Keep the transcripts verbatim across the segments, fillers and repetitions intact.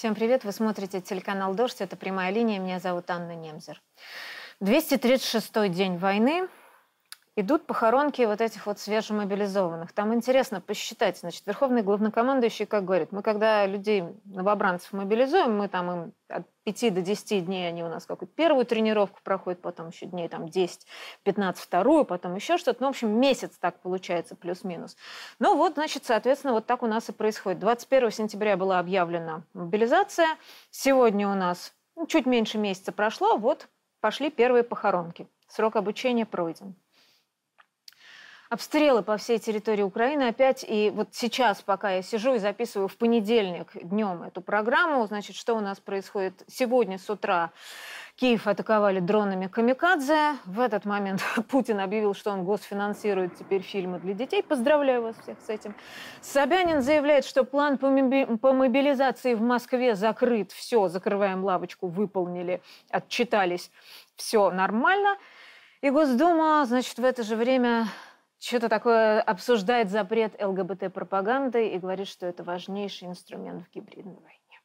Всем привет! Вы смотрите телеканал «Дождь». Это «Прямая линия». Меня зовут Анна Немзер. двести тридцать шестой день войны. Идут похоронки вот этих вот свежемобилизованных. Там интересно посчитать. Значит, верховный главнокомандующий, как говорит, мы когда людей, новобранцев, мобилизуем, мы там им от пяти до десяти дней, они у нас какую-то первую тренировку проходят, потом еще дней там десять-пятнадцать вторую, потом еще что-то. Ну, в общем, месяц так получается, плюс-минус. Ну вот, значит, соответственно, вот так у нас и происходит. двадцать первого сентября была объявлена мобилизация. Сегодня у нас ну, чуть меньше месяца прошло, вот пошли первые похоронки. Срок обучения пройден. Обстрелы по всей территории Украины опять. И вот сейчас, пока я сижу и записываю в понедельник днем эту программу, значит, что у нас происходит? Сегодня с утра Киев атаковали дронами камикадзе. В этот момент Путин объявил, что он госфинансирует теперь фильмы для детей. Поздравляю вас всех с этим. Собянин заявляет, что план по мобилизации в Москве закрыт. Все, закрываем лавочку, выполнили, отчитались. Все нормально. И Госдума, значит, в это же время что-то такое обсуждает запрет ЛГБТ-пропаганды и говорит, что это важнейший инструмент в гибридной войне.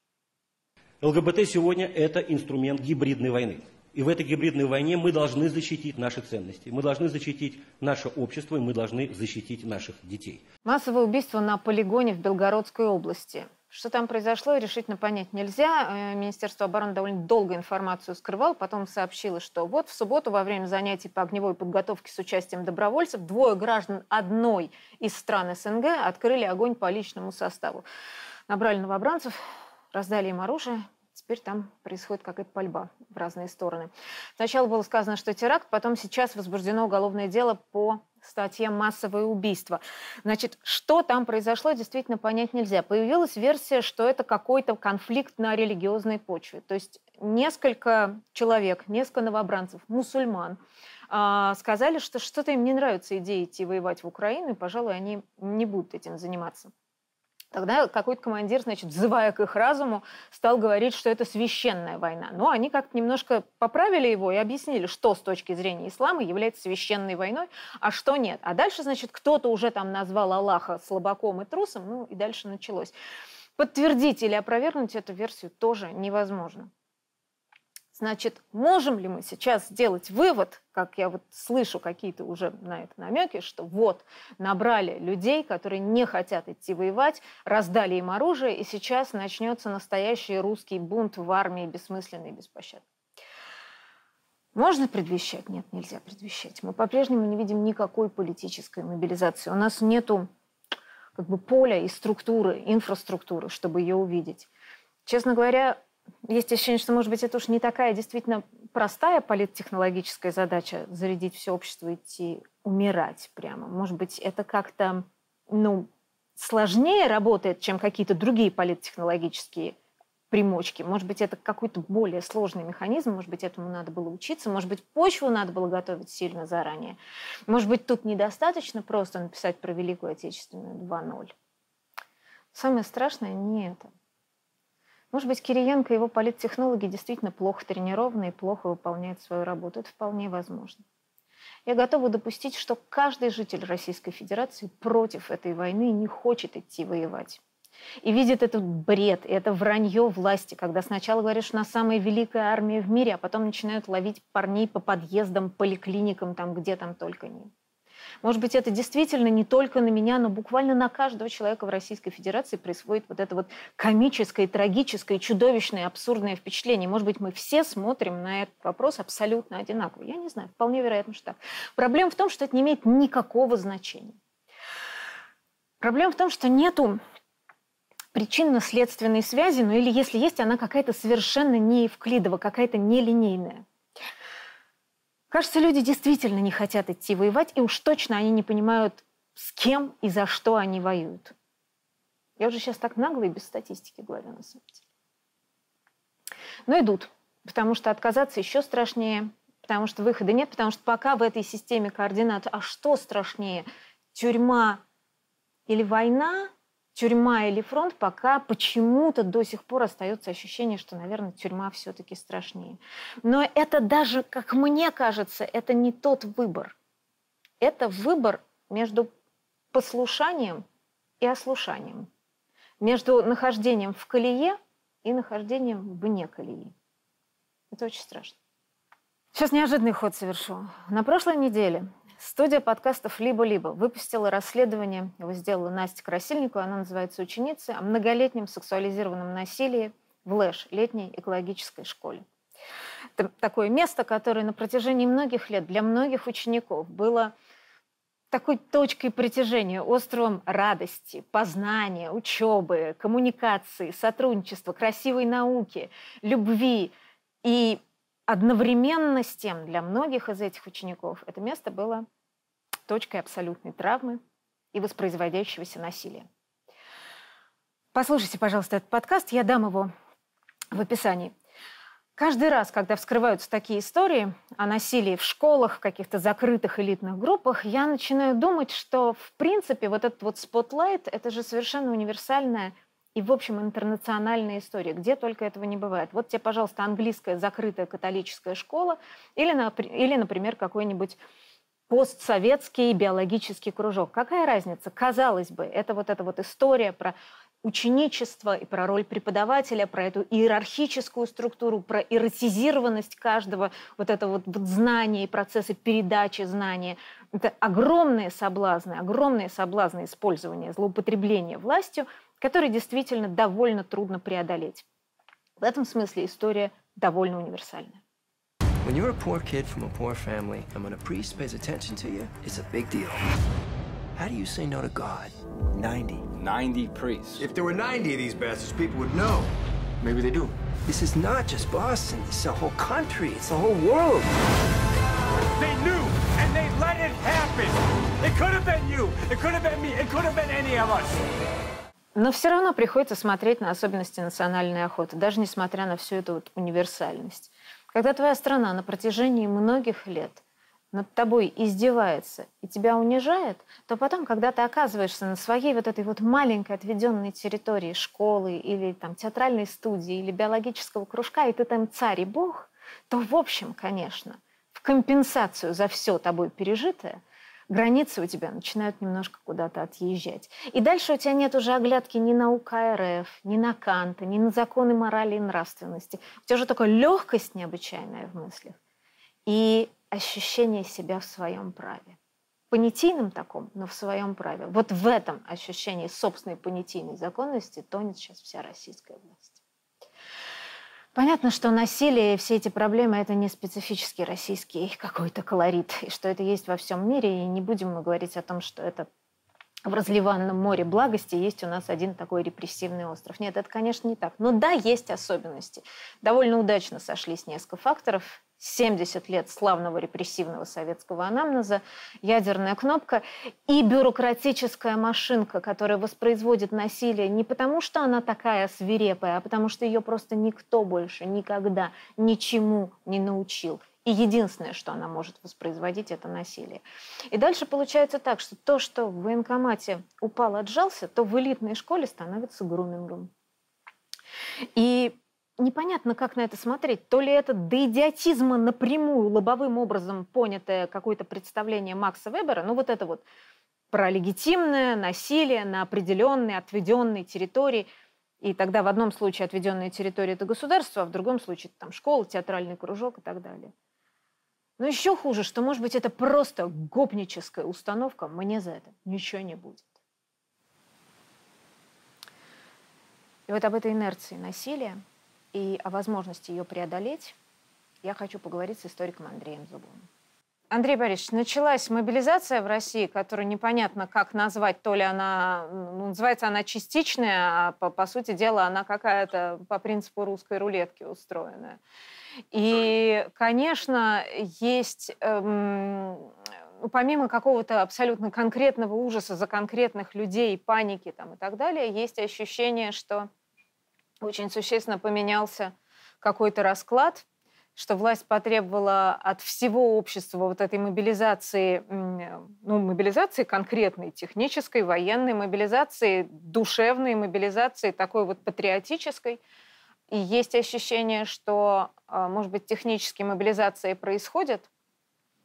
ЛГБТ сегодня – это инструмент гибридной войны. И в этой гибридной войне мы должны защитить наши ценности, мы должны защитить наше общество, и мы должны защитить наших детей. Массовое убийство на полигоне в Белгородской области. Что там произошло, решительно понять нельзя. Министерство обороны довольно долго информацию скрывало, потом сообщило, что вот в субботу во время занятий по огневой подготовке с участием добровольцев двое граждан одной из стран СНГ открыли огонь по личному составу. Набрали новобранцев, раздали им оружие. Теперь там происходит какая-то пальба в разные стороны. Сначала было сказано, что теракт, потом сейчас возбуждено уголовное дело по статье «Массовое убийство». Значит, что там произошло, действительно понять нельзя. Появилась версия, что это какой-то конфликт на религиозной почве. То есть несколько человек, несколько новобранцев, мусульман, сказали, что что-то им не нравится идея идти воевать в Украину, и, пожалуй, они не будут этим заниматься. Тогда какой-то командир, значит, взывая к их разуму, стал говорить, что это священная война. Но они как-то немножко поправили его и объяснили, что с точки зрения ислама является священной войной, а что нет. А дальше, значит, кто-то уже там назвал Аллаха слабаком и трусом, ну и дальше началось. Подтвердить или опровергнуть эту версию тоже невозможно. Значит, можем ли мы сейчас сделать вывод, как я вот слышу какие-то уже на это намеки, что вот набрали людей, которые не хотят идти воевать, раздали им оружие, и сейчас начнется настоящий русский бунт в армии, бессмысленный и беспощадный. Можно предвещать? Нет, нельзя предвещать. Мы по-прежнему не видим никакой политической мобилизации. У нас нету как бы поля и структуры, инфраструктуры, чтобы ее увидеть. Честно говоря, есть ощущение, что, может быть, это уж не такая действительно простая политтехнологическая задача зарядить все общество и идти умирать прямо. Может быть, это как-то ну, сложнее работает, чем какие-то другие политтехнологические примочки. Может быть, это какой-то более сложный механизм, может быть, этому надо было учиться, может быть, почву надо было готовить сильно заранее. Может быть, тут недостаточно просто написать про Великую Отечественную два ноль. Самое страшное не это. Может быть, Кириенко и его политтехнологи действительно плохо тренированы и плохо выполняют свою работу. Это вполне возможно. Я готова допустить, что каждый житель Российской Федерации против этой войны и не хочет идти воевать. И видит этот бред, и это вранье власти, когда сначала говорят, что у нас самая великая армия в мире, а потом начинают ловить парней по подъездам, поликлиникам, там, где там только не. Может быть, это действительно не только на меня, но буквально на каждого человека в Российской Федерации происходит вот это вот комическое, трагическое, чудовищное, абсурдное впечатление. Может быть, мы все смотрим на этот вопрос абсолютно одинаково. Я не знаю, вполне вероятно, что так. Проблема в том, что это не имеет никакого значения. Проблема в том, что нету причинно-следственной связи, ну или если есть, она какая-то совершенно не евклидова, какая-то нелинейная. Кажется, люди действительно не хотят идти воевать, и уж точно они не понимают, с кем и за что они воюют. Я уже сейчас так нагло и без статистики говорю, на самом деле. Но идут, потому что отказаться еще страшнее, потому что выхода нет, потому что пока в этой системе координат, а что страшнее, тюрьма или война, тюрьма или фронт, пока почему-то до сих пор остается ощущение, что, наверное, тюрьма все-таки страшнее. Но это даже, как мне кажется, это не тот выбор. Это выбор между послушанием и ослушанием. Между нахождением в колее и нахождением вне колеи. Это очень страшно. Сейчас неожиданный ход совершу. На прошлой неделе студия подкастов «Либо-либо» выпустила расследование, его сделала Настя Красильникова, она называется «Ученицы», о многолетнем сексуализированном насилии в ЛЭШ, летней экологической школе. Это такое место, которое на протяжении многих лет для многих учеников было такой точкой притяжения, островом радости, познания, учебы, коммуникации, сотрудничества, красивой науки, любви. И одновременно с тем для многих из этих учеников это место было точкой абсолютной травмы и воспроизводящегося насилия. Послушайте, пожалуйста, этот подкаст, я дам его в описании. Каждый раз, когда вскрываются такие истории о насилии в школах, в каких-то закрытых элитных группах, я начинаю думать, что, в принципе, вот этот вот спотлайт – это же совершенно универсальная и, в общем, интернациональная история, где только этого не бывает. Вот тебе, пожалуйста, английская закрытая католическая школа или, или например, какой-нибудь постсоветский биологический кружок. Какая разница? Казалось бы, это вот эта вот история про ученичество и про роль преподавателя, про эту иерархическую структуру, про эротизированность каждого вот этого вот знания и процесса передачи знания. Это огромные соблазны, огромные соблазны использования, злоупотребления властью, которые действительно довольно трудно преодолеть. В этом смысле история довольно универсальная. When you're a poor kid from a poor family, and when a priest pays attention to you, it's a big deal. How do you say no to God? ninety. ninety priests. If there were ninety of these bastards, people would know. Maybe they do. This is not just Boston, it's the whole country, it's the whole world. They knew, and they let it happen. It could have been you, it could have been me, it could have been any of us. Но все равно приходится смотреть на особенности национальной охоты, даже несмотря на всю эту вот универсальность. Когда твоя страна на протяжении многих лет над тобой издевается и тебя унижает, то потом, когда ты оказываешься на своей вот этой вот маленькой отведенной территории школы или там театральной студии или биологического кружка, и ты там царь и бог, то в общем, конечно, в компенсацию за все тобой пережитое границы у тебя начинают немножко куда-то отъезжать. И дальше у тебя нет уже оглядки ни на УК РФ, ни на Канта, ни на законы морали и нравственности. У тебя уже такая легкость необычайная в мыслях и ощущение себя в своем праве. Понятийном таком, но в своем праве. Вот в этом ощущении собственной понятийной законности тонет сейчас вся российская власть. Понятно, что насилие и все эти проблемы – это не специфический российский какой-то колорит, и что это есть во всем мире, и не будем мы говорить о том, что это в разливанном море благости есть у нас один такой репрессивный остров. Нет, это, конечно, не так. Но да, есть особенности. Довольно удачно сошлись несколько факторов. семьдесят лет славного репрессивного советского анамнеза, ядерная кнопка и бюрократическая машинка, которая воспроизводит насилие не потому, что она такая свирепая, а потому что ее просто никто больше никогда ничему не научил. И единственное, что она может воспроизводить, это насилие. И дальше получается так, что то, что в военкомате упал, отжался, то в элитной школе становится грумингом. И непонятно, как на это смотреть. То ли это до идиотизма напрямую, лобовым образом понятое какое-то представление Макса Вебера, ну вот это вот про легитимное насилие на определенной, отведенной территории. И тогда в одном случае отведенная территория – это государство, а в другом случае там школа, театральный кружок и так далее. Но еще хуже, что, может быть, это просто гопническая установка, мне за это ничего не будет. И вот об этой инерции насилия и о возможности ее преодолеть я хочу поговорить с историком Андреем Зубовым. Андрей Борисович, началась мобилизация в России, которую непонятно, как назвать. То ли она, ну, называется она частичная, а по, по сути дела она какая-то по принципу русской рулетки устроенная. И, конечно, есть, эм, помимо какого-то абсолютно конкретного ужаса за конкретных людей, паники там, и так далее, есть ощущение, что очень существенно поменялся какой-то расклад, что власть потребовала от всего общества вот этой мобилизации, ну, мобилизации конкретной, технической, военной, мобилизации душевной, мобилизации такой вот патриотической. И есть ощущение, что, может быть, технические мобилизации происходят,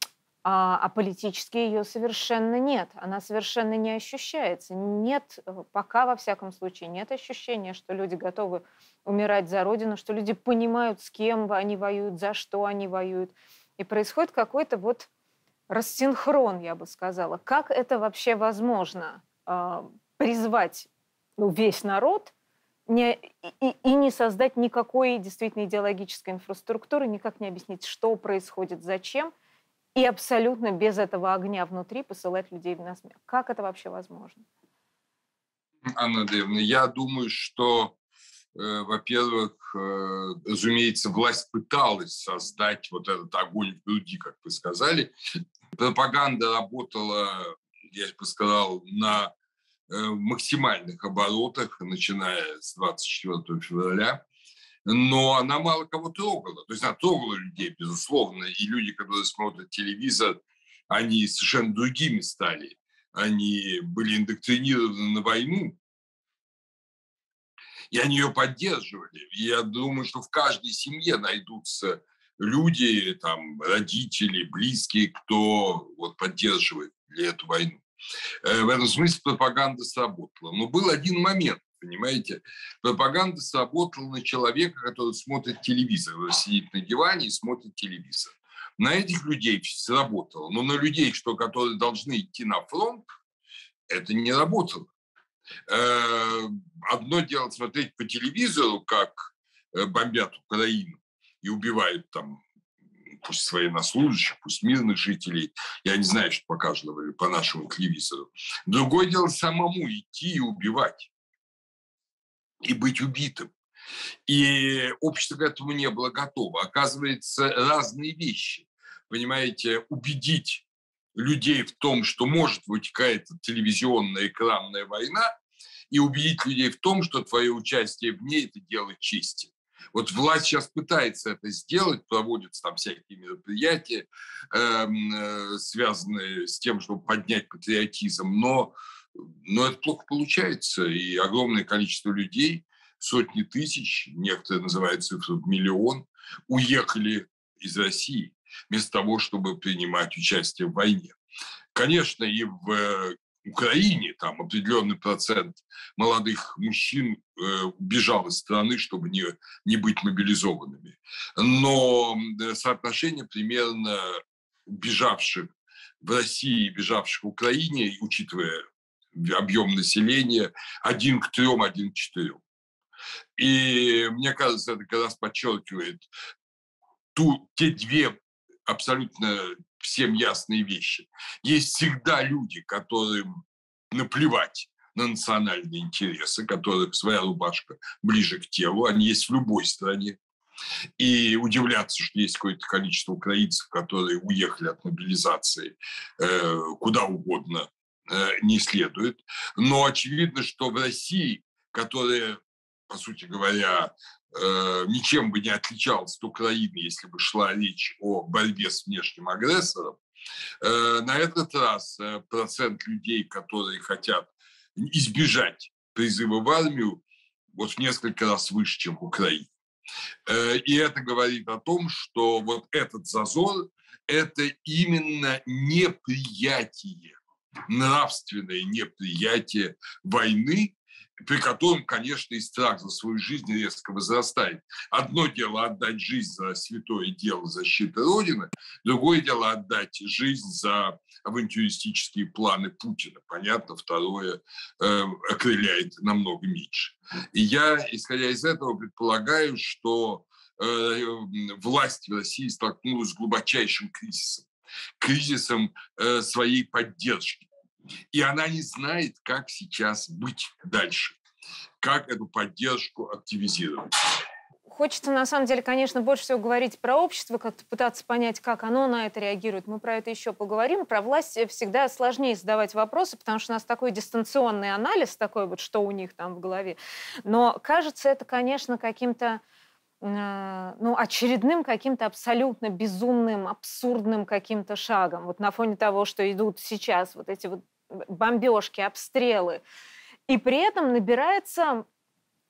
а, а политически ее совершенно нет. Она совершенно не ощущается. Нет, пока, во всяком случае, нет ощущения, что люди готовы умирать за Родину, что люди понимают, с кем они воюют, за что они воюют. И происходит какой-то вот рассинхрон, я бы сказала. Как это вообще возможно? Э, призвать ну, весь народ не, и, и не создать никакой действительно идеологической инфраструктуры, никак не объяснить, что происходит, зачем, и абсолютно без этого огня внутри посылать людей на смерть. Как это вообще возможно? Анна Андреевна, я думаю, что, э, во-первых, э, разумеется, власть пыталась создать вот этот огонь в груди, как вы сказали. Пропаганда работала, я бы сказал, на э, максимальных оборотах, начиная с двадцать четвёртого февраля. Но она мало кого трогала. То есть она трогала людей, безусловно. И люди, которые смотрят телевизор, они совершенно другими стали. Они были индоктринированы на войну. И они ее поддерживали. И я думаю, что в каждой семье найдутся люди, там, родители, близкие, кто вот, поддерживает эту войну. В этом смысле пропаганда сработала. Но был один момент, понимаете, пропаганда сработала на человека, который смотрит телевизор, сидит на диване и смотрит телевизор. На этих людей сработало, но на людей, что, которые должны идти на фронт, это не работало. Одно дело смотреть по телевизору, как бомбят Украину и убивают там пусть военнослужащих, пусть мирных жителей. Я не знаю, что показывали по нашему телевизору. Другое дело самому идти и убивать. И быть убитым. И общество к этому не было готово. Оказывается, разные вещи. Понимаете, убедить людей в том, что может вытекать телевизионная экранная война, и убедить людей в том, что твое участие в ней – это дело чести. Вот власть сейчас пытается это сделать, проводятся там всякие мероприятия, э, связанные с тем, чтобы поднять патриотизм, но, но это плохо получается, и огромное количество людей, сотни тысяч, некоторые называют цифру в миллион, уехали из России вместо того, чтобы принимать участие в войне. Конечно, и в Украине там определенный процент молодых мужчин э, бежал из страны, чтобы не, не быть мобилизованными. Но соотношение примерно бежавших в России, бежавших в Украине, учитывая объем населения, один к трем, один к четырем. И мне кажется, это как раз подчеркивает ту, те две абсолютно всем ясные вещи. Есть всегда люди, которым наплевать на национальные интересы, которых своя рубашка ближе к телу. Они есть в любой стране. И удивляться, что есть какое-то количество украинцев, которые уехали от мобилизации э, куда угодно, э, не следует. Но очевидно, что в России, которая, по сути говоря, ничем бы не отличалась от Украины, если бы шла речь о борьбе с внешним агрессором, на этот раз процент людей, которые хотят избежать призыва в армию, вот в несколько раз выше, чем в Украине. И это говорит о том, что вот этот зазор – это именно неприятие, нравственное неприятие войны, при котором, конечно, и страх за свою жизнь резко возрастает. Одно дело отдать жизнь за святое дело защиты Родины, другое дело отдать жизнь за авантюристические планы Путина. Понятно, второе э, окрыляет намного меньше. И я, исходя из этого, предполагаю, что э, власть в России столкнулась с глубочайшим кризисом. Кризисом э, своей поддержки. И она не знает, как сейчас быть дальше, как эту поддержку активизировать. Хочется, на самом деле, конечно, больше всего говорить про общество, как-то пытаться понять, как оно на это реагирует. Мы про это еще поговорим. Про власть всегда сложнее задавать вопросы, потому что у нас такой дистанционный анализ, такой вот, что у них там в голове. Но кажется это, конечно, каким-то ну, очередным каким-то абсолютно безумным, абсурдным каким-то шагом. Вот на фоне того, что идут сейчас вот эти вот бомбежки, обстрелы. И при этом набирается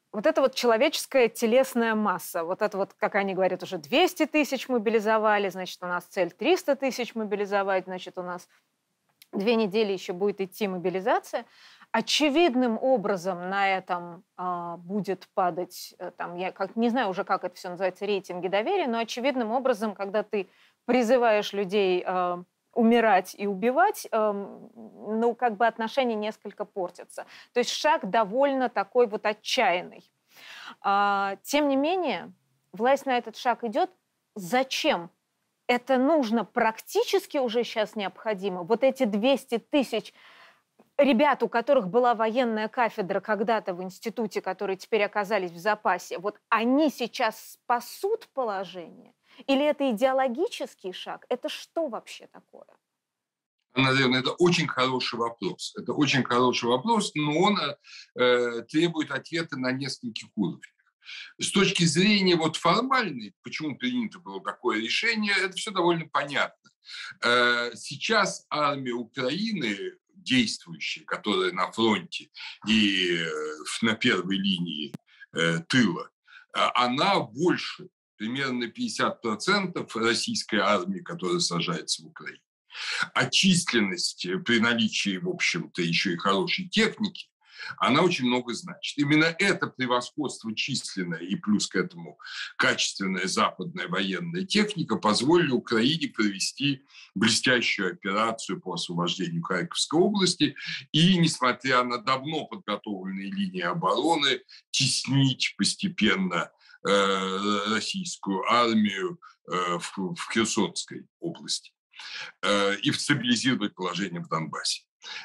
Вот это вот человеческая телесная масса, вот это вот, как они говорят, уже двести тысяч мобилизовали, значит, у нас цель триста тысяч мобилизовать, значит, у нас две недели еще будет идти мобилизация. Очевидным образом на этом а, будет падать, там, я как, не знаю уже, как это все называется, рейтинги доверия, но очевидным образом, когда ты призываешь людей а, умирать и убивать, а, ну, как бы отношения несколько портятся. То есть шаг довольно такой вот отчаянный. А, тем не менее, власть на этот шаг идет. Зачем? Это нужно практически уже сейчас необходимо. Вот эти двести тысяч ребят, у которых была военная кафедра когда-то в институте, которые теперь оказались в запасе, вот они сейчас спасут положение? Или это идеологический шаг? Это что вообще такое? Наверное, это очень хороший вопрос. Это очень хороший вопрос, но он э, требует ответа на нескольких уровнях. С точки зрения вот формальной, почему принято было такое решение, это все довольно понятно. Э, сейчас армия Украины, действующая, которая на фронте и э, на первой линии э, тыла, она больше, примерно пятьдесят процентов российской армии, которая сажается в Украине. А численность при наличии, в общем-то, еще и хорошей техники, она очень много значит. Именно это превосходство численное и плюс к этому качественная западная военная техника позволили Украине провести блестящую операцию по освобождению Харьковской области и, несмотря на давно подготовленные линии обороны, теснить постепенно э, российскую армию э, в, в Херсонской области э, и стабилизировать положение в Донбассе.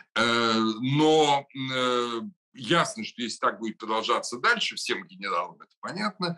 Но ясно, что если так будет продолжаться дальше, всем генералам это понятно,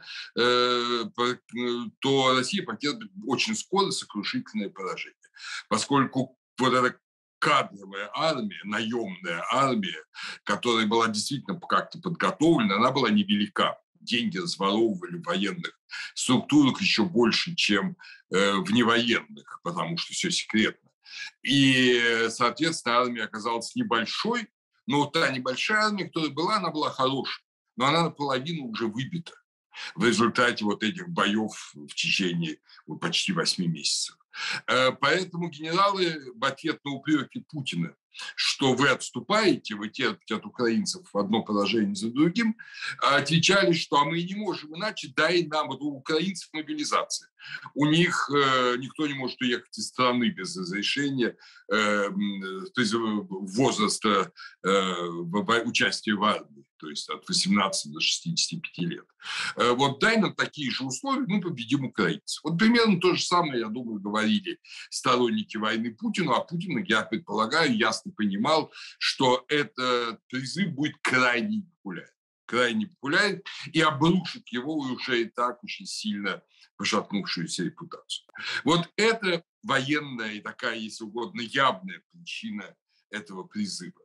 то Россия потерпит очень скоро сокрушительное поражение. Поскольку вот эта кадровая армия, наемная армия, которая была действительно как-то подготовлена, она была невелика. Деньги разворовывали в военных структурах еще больше, чем в невоенных, потому что все секретно. И, соответственно, армия оказалась небольшой, но та небольшая армия, которая была, она была хорошей, но она наполовину уже выбита в результате вот этих боев в течение вот, почти восьми месяцев. Поэтому генералы в ответ на упреки Путина, что вы отступаете, вы терпите от украинцев одно поражение за другим, отвечали, что а мы не можем иначе, дай нам, у украинцев мобилизация. У них э, никто не может уехать из страны без разрешения, э, то есть возраста э, участия в армии, то есть от восемнадцати до шестидесяти пяти лет. Э, вот дай нам такие же условия, мы победим украинцев. Вот примерно то же самое, я думаю, говорили сторонники войны Путину, а Путин, я предполагаю, ясно понимал, что этот призыв будет крайне популярен. крайне популярен и обрушит его уже и так очень сильно пошатнувшуюся репутацию. Вот это военная и такая, если угодно, явная причина этого призыва.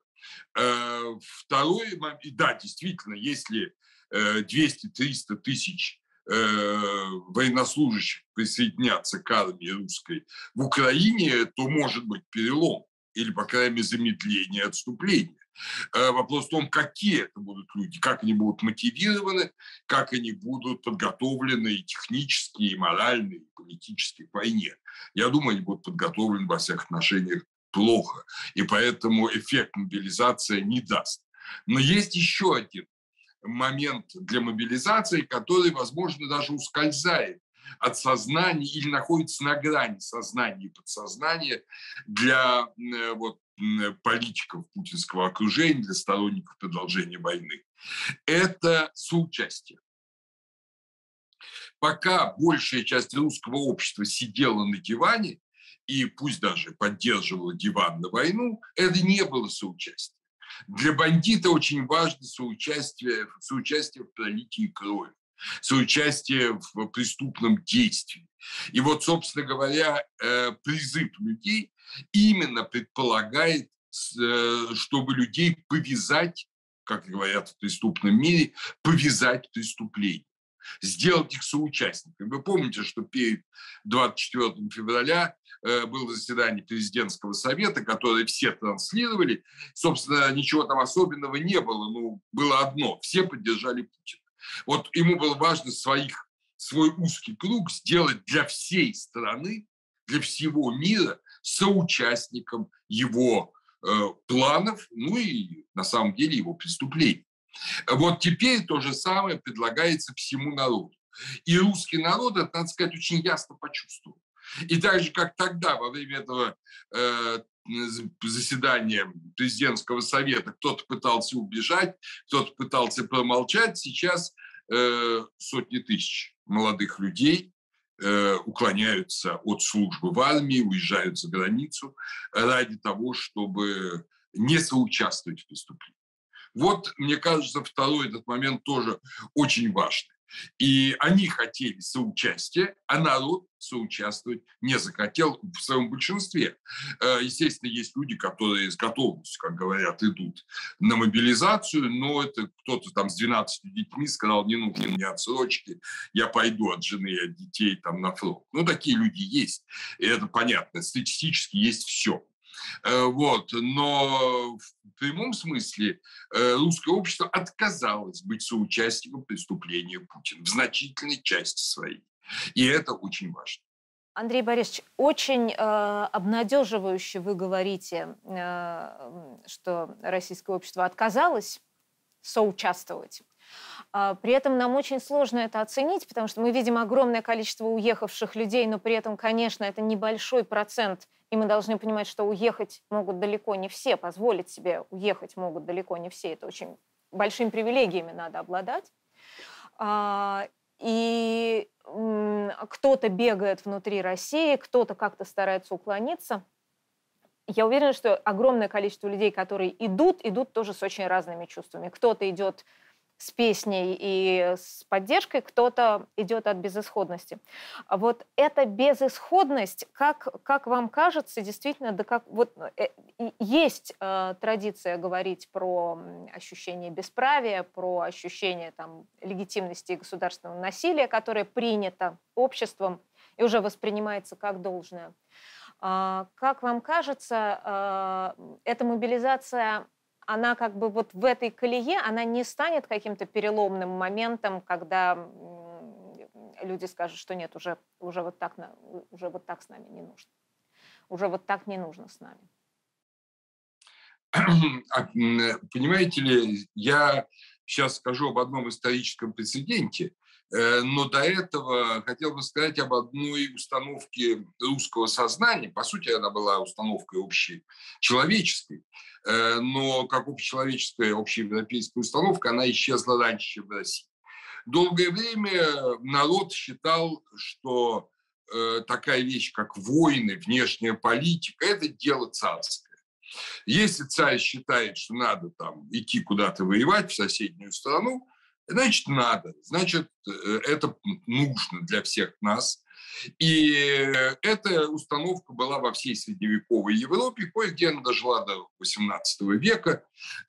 Второй момент, да, действительно, если двести-триста тысяч военнослужащих присоединятся к армии русской в Украине, то может быть перелом или, по крайней мере, замедление отступления. Вопрос в том, какие это будут люди, как они будут мотивированы, как они будут подготовлены и технически, и морально, и политически к войне. Я думаю, они будут подготовлены во всех отношениях плохо, и поэтому эффект мобилизации не даст. Но есть еще один момент для мобилизации, который, возможно, даже ускользает от сознания или находится на грани сознания и подсознания для вот, политиков путинского окружения, для сторонников продолжения войны. Это соучастие. Пока большая часть русского общества сидела на диване и пусть даже поддерживала диван на войну, это не было соучастие. Для бандита очень важно соучастие, соучастие в пролитии крови, соучастие в преступном действии. И вот, собственно говоря, призыв людей именно предполагает, чтобы людей повязать, как говорят в преступном мире, повязать преступление, сделать их соучастниками. Вы помните, что перед двадцать четвёртым февраля было заседание президентского совета, которое все транслировали. Собственно, ничего там особенного не было, но было одно – все поддержали Путина. Вот ему было важно своих, свой узкий круг сделать для всей страны, для всего мира соучастником его э, планов, ну и на самом деле его преступлений. Вот теперь то же самое предлагается всему народу. И русский народ, это, надо сказать, очень ясно почувствовал. И так же, как тогда, во время этого э, заседания президентского совета, кто-то пытался убежать, кто-то пытался промолчать, сейчас э, сотни тысяч молодых людей э, уклоняются от службы в армии, уезжают за границу ради того, чтобы не соучаствовать в преступлении. Вот, мне кажется, второй этот момент тоже очень важный. И они хотели соучастия, а народ соучаствовать не захотел в своем большинстве. Естественно, есть люди, которые с готовностью, как говорят, идут на мобилизацию, но это кто-то там с двенадцатью детьми сказал, не нужно мне отсрочки, я пойду от жены и от детей там на фронт. Ну, такие люди есть, и это понятно, статистически есть все. Вот. Но в прямом смысле русское общество отказалось быть соучастником преступления Путина в значительной части своей. И это очень важно. Андрей Борисович, очень э, обнадеживающе вы говорите, э, что российское общество отказалось соучаствовать. При этом нам очень сложно это оценить, потому что мы видим огромное количество уехавших людей, но при этом, конечно, это небольшой процент, и мы должны понимать, что уехать могут далеко не все, позволить себе уехать могут далеко не все. Это очень большими привилегиями надо обладать. И кто-то бегает внутри России, кто-то как-то старается уклониться. Я уверена, что огромное количество людей, которые идут, идут тоже с очень разными чувствами. Кто-то идет с песней и с поддержкой, кто-то идет от безысходности. Вот эта безысходность, как, как вам кажется, действительно, да как, вот, э, есть э, традиция говорить про ощущение бесправия, про ощущение там, легитимности государственного насилия, которое принято обществом и уже воспринимается как должное. Э, как вам кажется, э, эта мобилизация... она как бы вот в этой колее, она не станет каким-то переломным моментом, когда люди скажут, что нет, уже, уже, вот так, уже вот так с нами не нужно. Уже вот так не нужно с нами. Понимаете ли, я сейчас скажу об одном историческом прецеденте, но до этого хотел бы сказать об одной установке русского сознания. По сути, она была установкой общечеловеческой, но как общечеловеческая, общеевропейская установка, она исчезла раньше, чем в России. Долгое время народ считал, что такая вещь, как войны, внешняя политика, это дело царское. Если царь считает, что надо там идти куда-то воевать в соседнюю страну, значит, надо, значит, это нужно для всех нас. И эта установка была во всей средневековой Европе, кое-где она дожила до восемнадцатого века,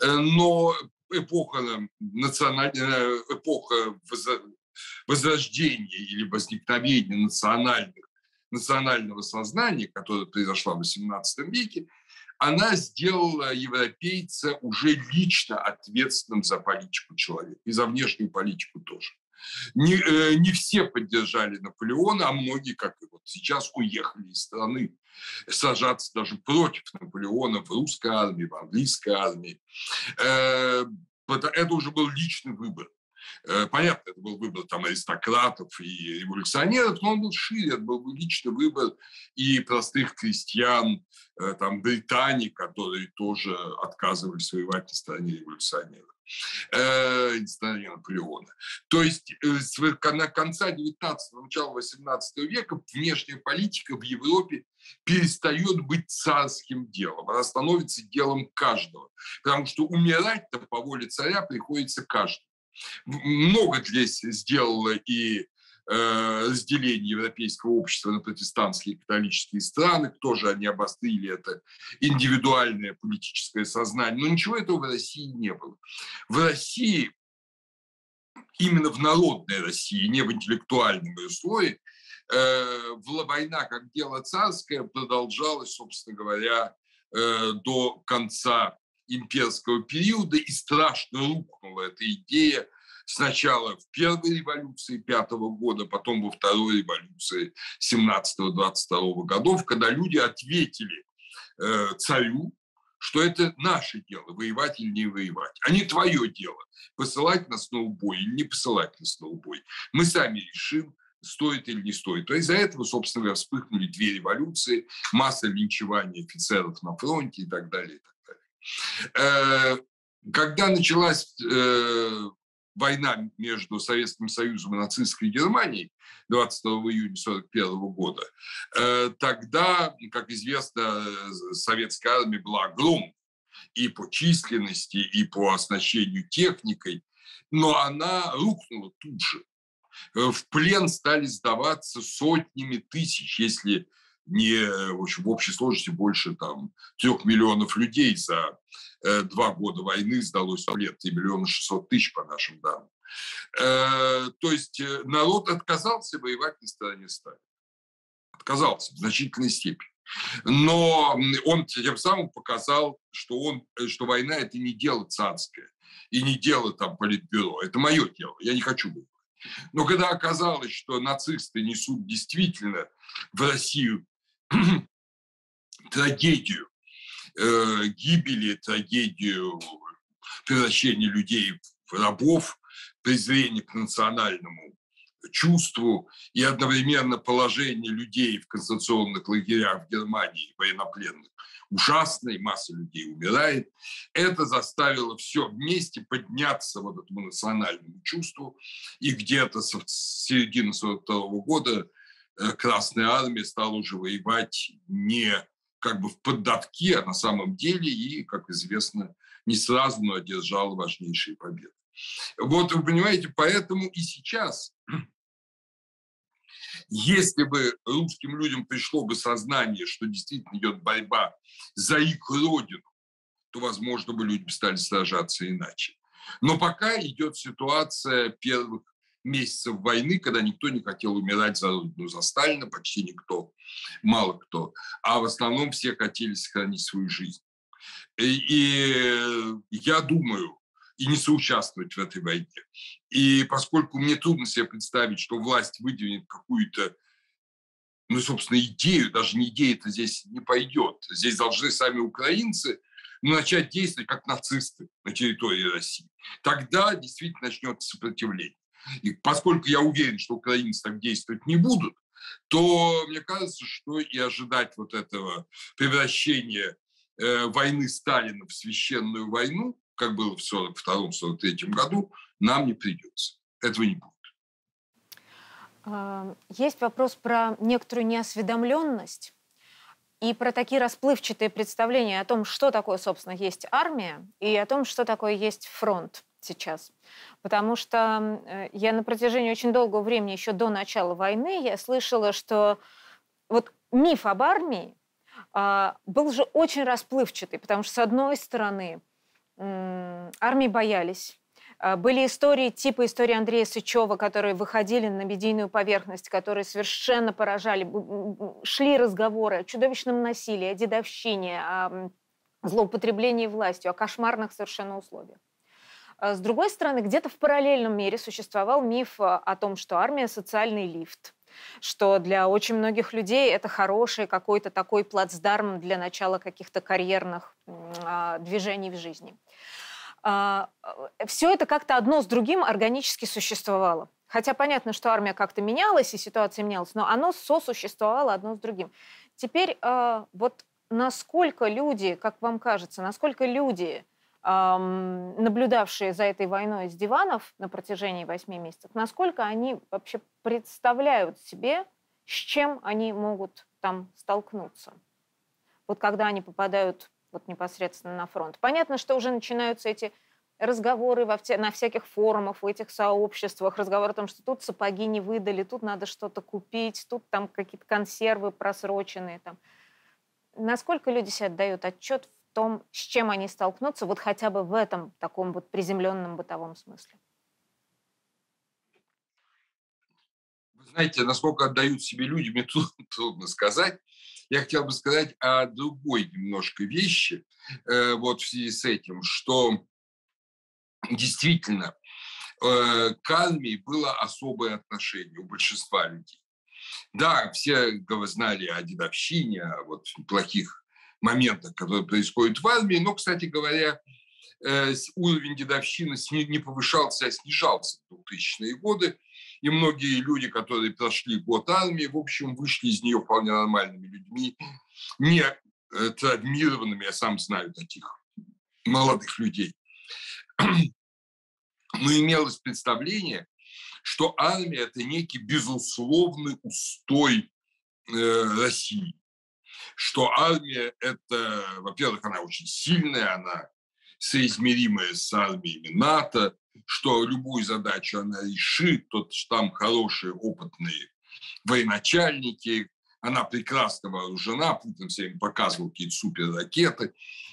но эпоха, националь... эпоха возрождения или возникновения национальных, национального сознания, которое произошло в восемнадцатом веке, она сделала европейца уже лично ответственным за политику человека и за внешнюю политику тоже. Не, э, не все поддержали Наполеона, а многие, как и вот сейчас, уехали из страны, сажаться даже против Наполеона в русской армии, в английской армии. Э, это уже был личный выбор. Понятно, это был выбор там, аристократов и революционеров, но он был шире, это был личный выбор и простых крестьян, там, британцев, которые тоже отказывались воевать на стороне революционеров, э, на стороне Наполеона. То есть с конца девятнадцатого, начала восемнадцатого века внешняя политика в Европе перестает быть царским делом. Она становится делом каждого, потому что умирать-то по воле царя приходится каждому. Много здесь сделало и э, разделение европейского общества на протестантские и католические страны, тоже они обострили это индивидуальное политическое сознание, но ничего этого в России не было. В России, именно в народной России, не в интеллектуальном ее слое, э, война как дело царское продолжалась, собственно говоря, э, до конца имперского периода, и страшно рухнула эта идея Сначала в первой революции пятого года, потом во второй революции семнадцатого-двадцать второго годов, когда люди ответили э, царю, что это наше дело, воевать или не воевать, а не твое дело, посылать нас на убой или не посылать нас на убой. Мы сами решим, стоит или не стоит. То из-за этого, собственно говоря, вспыхнули две революции, масса линчеваний офицеров на фронте и так далее. И так далее. Когда началась война между Советским Союзом и нацистской Германией двадцать второго июня сорок первого года, тогда, как известно, советская армия была огромной и по численности, и по оснащению техникой, но она рухнула тут же. В плен стали сдаваться сотнями тысяч, если не в, общем, в общей сложности больше там, трех миллионов людей за э, два года войны сдалось в плен, три миллиона шестьсот тысяч по нашим данным. Э, то есть народ отказался воевать на стороне Сталина. Отказался в значительной степени. Но он тем самым показал, что, он, что война – это не дело царское и не дело там, политбюро. Это мое дело, я не хочу воевать. Но когда оказалось, что нацисты несут действительно в Россию трагедию э, гибели, трагедию превращения людей в рабов, презрение к национальному чувству и одновременно положение людей в концентрационных лагерях в Германии, военнопленных, ужасной, масса людей умирает. Это заставило все вместе подняться вот этому национальному чувству. И где-то с середины сорок второго года Красная Армия стала уже воевать не как бы в поддавке, а на самом деле и, как известно, не сразу, но одержала важнейшие победы. Вот вы понимаете, поэтому и сейчас, если бы русским людям пришло бы сознание, что действительно идет борьба за их родину, то, возможно, бы люди стали сражаться иначе. Но пока идет ситуация первых месяцев войны, когда никто не хотел умирать за родину, за Сталина, почти никто, мало кто, а в основном все хотели сохранить свою жизнь. И, и я думаю, и не соучаствовать в этой войне. И поскольку мне трудно себе представить, что власть выдвинет какую-то, ну, собственно, идею, даже не идея-то здесь не пойдет. Здесь должны сами украинцы начать действовать как нацисты на территории России. Тогда действительно начнется сопротивление. И поскольку я уверен, что украинцы так действовать не будут, то мне кажется, что и ожидать вот этого превращения э, войны Сталина в священную войну, как было в сорок втором — сорок третьем году, нам не придется. Этого не будет. Есть вопрос про некоторую неосведомленность и про такие расплывчатые представления о том, что такое, собственно, есть армия, и о том, что такое есть фронт сейчас. Потому что я на протяжении очень долгого времени, еще до начала войны, я слышала, что вот миф об армии а, был же очень расплывчатый, потому что, с одной стороны, м- армии боялись. А, были истории типа истории Андрея Сычева, которые выходили на медийную поверхность, которые совершенно поражали. Шли разговоры о чудовищном насилии, о дедовщине, о злоупотреблении властью, о кошмарных совершенно условиях. С другой стороны, где-то в параллельном мире существовал миф о том, что армия – социальный лифт, что для очень многих людей это хороший какой-то такой плацдарм для начала каких-то карьерных а, движений в жизни. А, все это как-то одно с другим органически существовало. Хотя понятно, что армия как-то менялась, и ситуация менялась, но оно сосуществовало одно с другим. Теперь а, вот насколько люди, как вам кажется, насколько люди, наблюдавшие за этой войной с диванов на протяжении восьми месяцев, насколько они вообще представляют себе, с чем они могут там столкнуться, вот когда они попадают вот непосредственно на фронт. Понятно, что уже начинаются эти разговоры во вте, на всяких форумах, в этих сообществах, разговоры о том, что тут сапоги не выдали, тут надо что-то купить, тут там какие-то консервы просроченные. Там. Насколько люди себе отдают отчет в том, с чем они столкнутся, вот хотя бы в этом таком вот приземленном бытовом смысле? Вы знаете, насколько отдают себе люди, мне трудно, трудно сказать. Я хотел бы сказать о другой немножко вещи, э, вот в связи с этим, что действительно э, к армии было особое отношение у большинства людей. Да, все знали о дедовщине, о вот плохих моментах, которые происходят в армии, но, кстати говоря, э, уровень дедовщины не повышался, а снижался в двухтысячные годы. И многие люди, которые прошли год армии, в общем, вышли из нее вполне нормальными людьми, не травмированными, я сам знаю таких молодых людей. Но имелось представление, что армия – это некий безусловный устой э, России. Что армия – это, во-первых, она очень сильная, она соизмеримая с армиями НАТО, что любую задачу она решит, тот, что там хорошие, опытные военачальники, она прекрасно вооружена, Путин все им показывал какие-то суперракеты.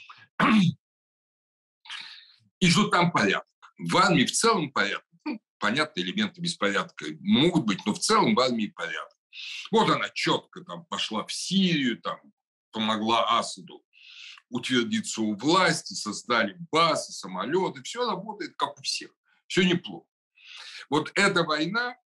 И что там порядок. В армии в целом порядок. Ну, понятно, элементы беспорядка могут быть, но в целом в армии порядок. Вот она четко там пошла в Сирию, там помогла Асаду утвердиться у власти, создали базы, самолеты. Все работает, как у всех. Все неплохо. Вот эта война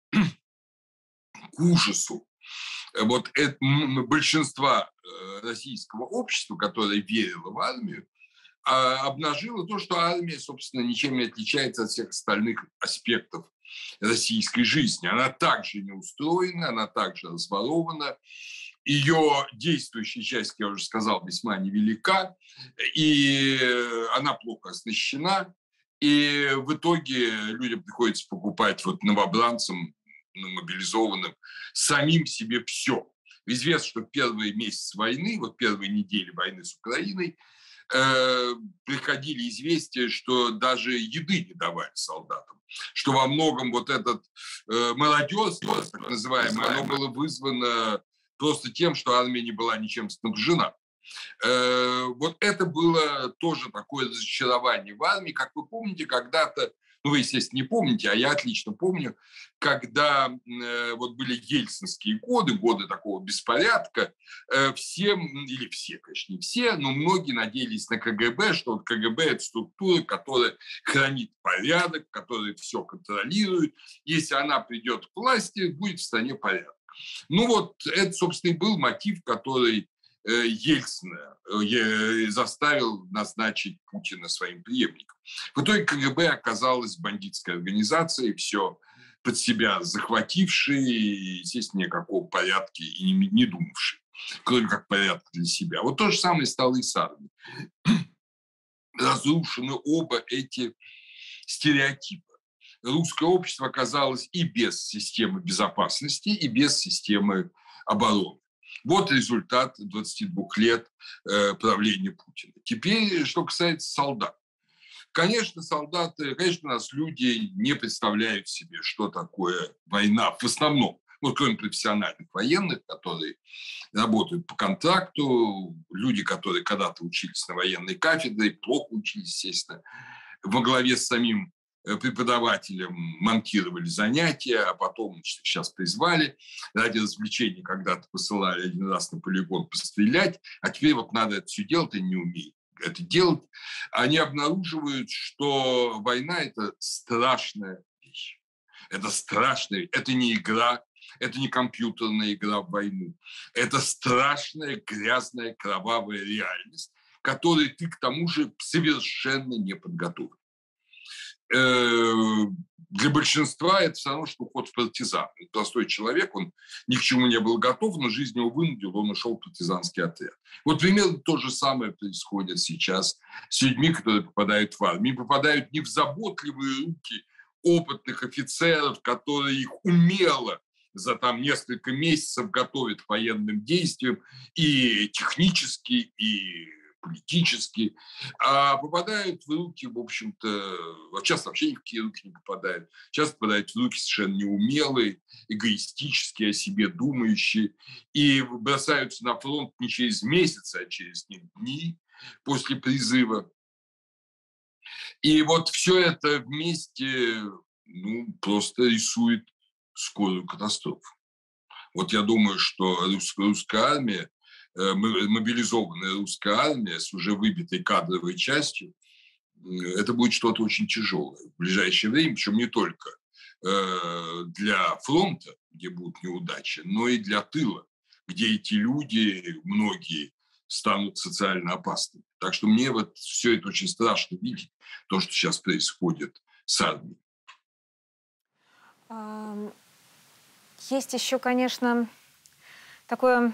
к ужасу вот это, большинства российского общества, которое верило в армию, обнажило то, что армия, собственно, ничем не отличается от всех остальных аспектов российской жизни. Она также не устроена, она также разворована. Ее действующая часть, я уже сказал, весьма невелика, и она плохо оснащена. И в итоге людям приходится покупать вот новобранцам, мобилизованным, самим себе все. Известно, что первые месяцы войны, вот первые недели войны с Украиной, э, приходили известия, что даже еды не давали солдатам. Что во многом вот этот э, мародерство, так называемое, оно было вызвано просто тем, что армия не была ничем снабжена. Э, вот это было тоже такое разочарование в армии. Как вы помните, когда-то, ну, вы, естественно, не помните, а я отлично помню, когда э, вот были ельцинские годы, годы такого беспорядка, э, все, или все, конечно, не все, но многие надеялись на ка гэ бэ, что вот ка гэ бэ – это структура, которая хранит порядок, которая все контролирует. Если она придет к власти, будет в стране порядок. Ну вот, это, собственно, и был мотив, который э, Ельцина э, заставил назначить Путина своим преемником. В итоге ка гэ бэ оказалась бандитской организацией, все под себя захватившей, естественно, никакого порядка и не, не думавшей, кроме как порядка для себя. Вот то же самое стало и с армией. Разрушены оба эти стереотипа. Русское общество оказалось и без системы безопасности, и без системы обороны. Вот результат двадцати двух лет э, правления Путина. Теперь, что касается солдат. Конечно, солдаты, конечно, у нас люди не представляют себе, что такое война в основном. Вот кроме профессиональных военных, которые работают по контракту, люди, которые когда-то учились на военной кафедре, плохо учились, естественно, во главе с самим преподавателем монтировали занятия, а потом, значит, сейчас призвали. Ради развлечения когда-то посылали один раз на полигон пострелять, а теперь вот надо это все делать, они не умеют это делать. Они обнаруживают, что война – это страшная вещь. Это страшная, это не игра, это не компьютерная игра в войну. Это страшная, грязная, кровавая реальность, которой ты, к тому же, совершенно не подготовлен. Для большинства это все равно, что уход в партизан. Простой человек, он ни к чему не был готов, но жизнь его вынудила, он ушел в партизанский отряд. Вот примерно то же самое происходит сейчас с людьми, которые попадают в армию. Они попадают не в заботливые руки опытных офицеров, которые их умело за там несколько месяцев готовят к военным действиям и технически, и политически, а попадают в руки, в общем-то, часто вообще ни в какие руки не попадают, часто попадают в руки совершенно неумелые, эгоистические, о себе думающие, и бросаются на фронт не через месяцы, а через дни после призыва. И вот все это вместе, ну, просто рисует скорую катастрофу. Вот я думаю, что русская армия, мобилизованная русская армия с уже выбитой кадровой частью это будет что-то очень тяжелое в ближайшее время, причем не только для фронта, где будут неудачи, но и для тыла, где эти люди, многие, станут социально опасными. Так что мне вот все это очень страшно видеть, то, что сейчас происходит с армией. Есть еще, конечно, такое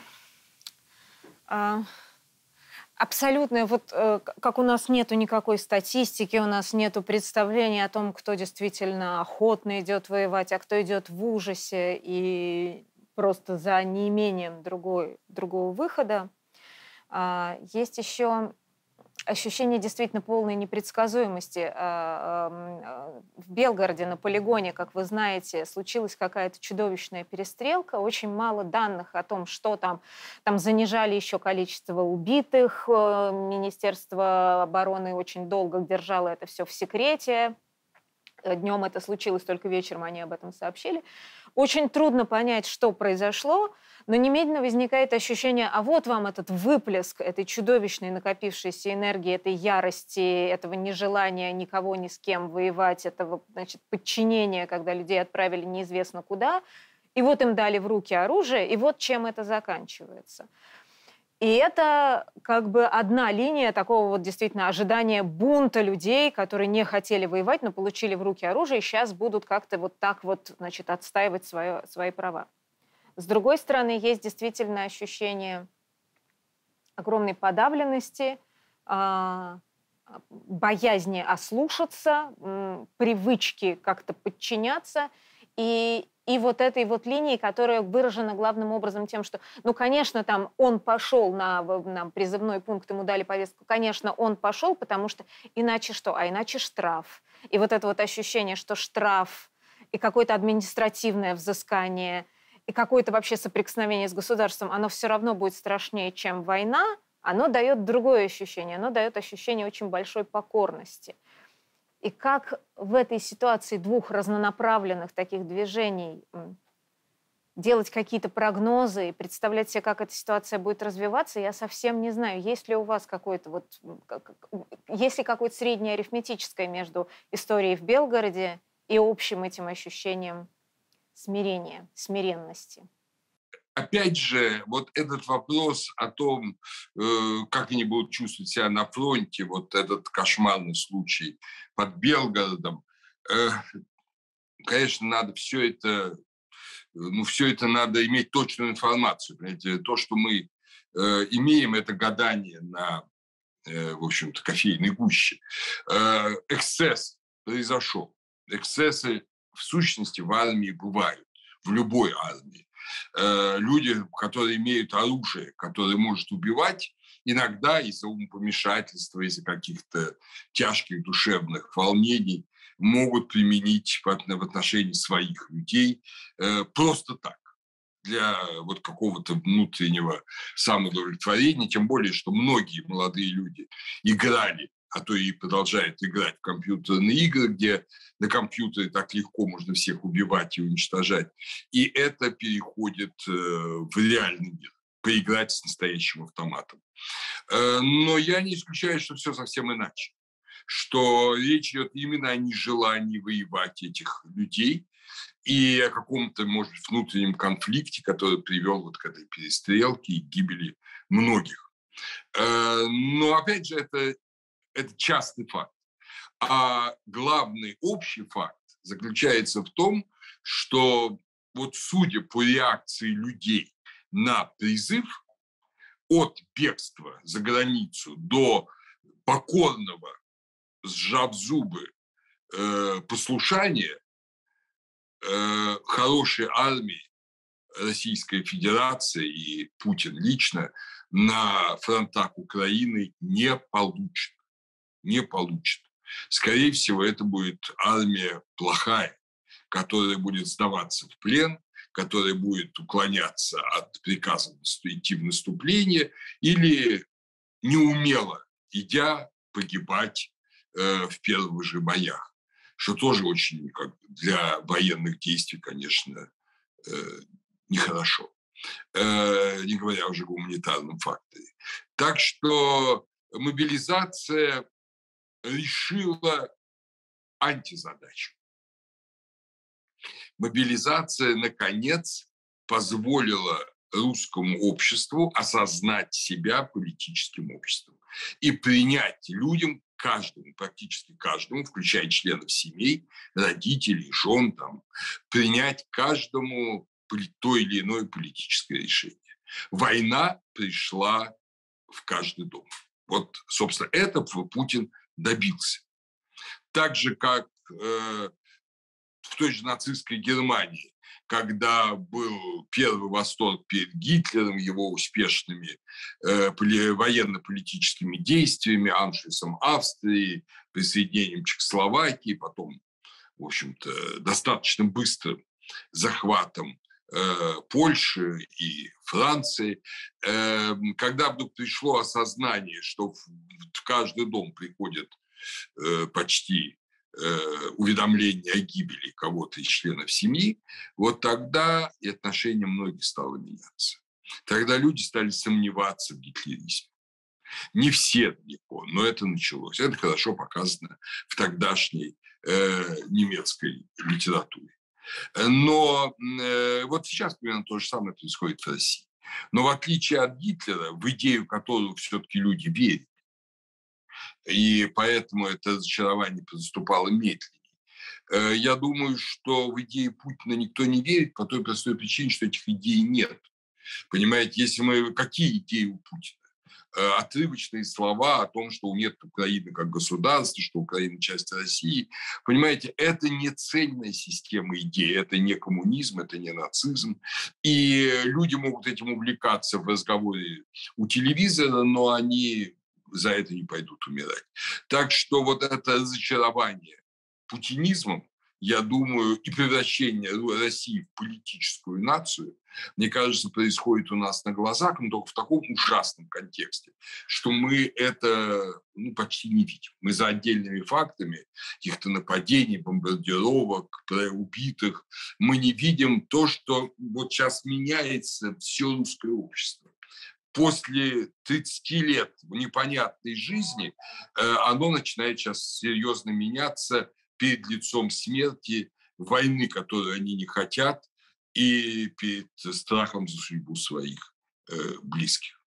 абсолютное, вот как у нас нету никакой статистики, у нас нету представления о том, кто действительно охотно идет воевать, а кто идет в ужасе и просто за неимением другой, другого выхода. Есть еще ощущение действительно полной непредсказуемости. В Белгороде на полигоне, как вы знаете, случилась какая-то чудовищная перестрелка. Очень мало данных о том, что там. Там занижали еще количество убитых. Министерство обороны очень долго держало это все в секрете. Днем это случилось, только вечером они об этом сообщили. Очень трудно понять, что произошло, но немедленно возникает ощущение, а вот вам этот выплеск этой чудовищной накопившейся энергии, этой ярости, этого нежелания никого ни с кем воевать, этого, значит, подчинения, когда людей отправили неизвестно куда, и вот им дали в руки оружие, и вот чем это заканчивается. И это как бы одна линия такого вот действительно ожидания бунта людей, которые не хотели воевать, но получили в руки оружие, и сейчас будут как-то вот так вот, значит, отстаивать свое, свои права. С другой стороны, есть действительно ощущение огромной подавленности, боязни ослушаться, привычки как-то подчиняться, и И вот этой вот линии, которая выражена главным образом тем, что, ну, конечно, там он пошел на, на призывной пункт, ему дали повестку, конечно, он пошел, потому что иначе что? А иначе штраф. И вот это вот ощущение, что штраф и какое-то административное взыскание, и какое-то вообще соприкосновение с государством, оно все равно будет страшнее, чем война, оно дает другое ощущение, оно дает ощущение очень большой покорности. И как в этой ситуации двух разнонаправленных таких движений делать какие-то прогнозы и представлять себе, как эта ситуация будет развиваться, я совсем не знаю. Есть ли у вас какое-то вот, есть ли какое-то среднее арифметическое между историей в Белгороде и общим этим ощущением смирения, смиренности? Опять же, вот этот вопрос о том, как они будут чувствовать себя на фронте, вот этот кошмарный случай под Белгородом, конечно, надо все это, ну, все это надо иметь точную информацию. Понимаете? То, что мы имеем, это гадание на, в общем-то, кофейной гуще. Эксцесс произошел. Эксцессы, в сущности, в армии бывают, в любой армии. Люди, которые имеют оружие, которое может убивать, иногда из-за умопомешательства, из-за каких-то тяжких душевных волнений могут применить в отношении своих людей просто так, для вот какого-то внутреннего самоудовлетворения, тем более, что многие молодые люди играли, а то и продолжают играть в компьютерные игры, где на компьютере так легко можно всех убивать и уничтожать. И это переходит в реальный мир, поиграть с настоящим автоматом. Но я не исключаю, что все совсем иначе. Что речь идет именно о нежелании воевать этих людей и о каком-то, может быть, внутреннем конфликте, который привел вот к этой перестрелке и гибели многих. Но, опять же, это Это частный факт. А главный общий факт заключается в том, что вот судя по реакции людей на призыв, от бегства за границу до покорного, сжав зубы, э, послушания э, хорошей армии Российской Федерации и Путин лично на фронтах Украины не получит. Не получит. Скорее всего, это будет армия плохая, которая будет сдаваться в плен, которая будет уклоняться от приказа идти в наступление или неумело идя погибать э, в первых же боях, что тоже очень как, для военных действий, конечно, э, нехорошо, э, не говоря уже о гуманитарном факторе. Так что мобилизация решила антизадачу. Мобилизация, наконец, позволила русскому обществу осознать себя политическим обществом и принять людям, каждому, практически каждому, включая членов семей, родителей, жен, там, принять каждому то или иное политическое решение. Война пришла в каждый дом. Вот, собственно, этого Путин добился. Так же, как э, в той же нацистской Германии, когда был первый восторг перед Гитлером, его успешными э, военно-политическими действиями, аншлюсом Австрии, присоединением Чехословакии, потом, в общем-то, достаточно быстрым захватом э, Польши и Франции, э, когда вдруг пришло осознание, что в, в каждый дом приходят э, почти уведомление о гибели кого-то из членов семьи, вот тогда и отношение многих стало меняться. Тогда люди стали сомневаться в гитлеризме. Не все далеко, но это началось. Это хорошо показано в тогдашней э, немецкой литературе. Но э, вот сейчас примерно то же самое происходит в России. Но в отличие от Гитлера, в идею которую все-таки люди верят, и поэтому это разочарование наступало медленнее. Я думаю, что в идеи Путина никто не верит по той простой причине, что этих идей нет. Понимаете, если мы... Какие идеи у Путина? Отрывочные слова о том, что нет Украины как государства, что Украина часть России. Понимаете, это не цельная система идей, это не коммунизм, это не нацизм. И люди могут этим увлекаться в разговоре у телевизора, но они за это не пойдут умирать. Так что вот это разочарование путинизмом, я думаю, и превращение России в политическую нацию, мне кажется, происходит у нас на глазах, но только в таком ужасном контексте, что мы это ну, почти не видим. Мы за отдельными фактами каких-то нападений, бомбардировок, убитых, мы не видим то, что вот сейчас меняется все русское общество. После тридцати лет непонятной жизни оно начинает сейчас серьезно меняться перед лицом смерти, войны, которую они не хотят, и перед страхом за судьбу своих близких.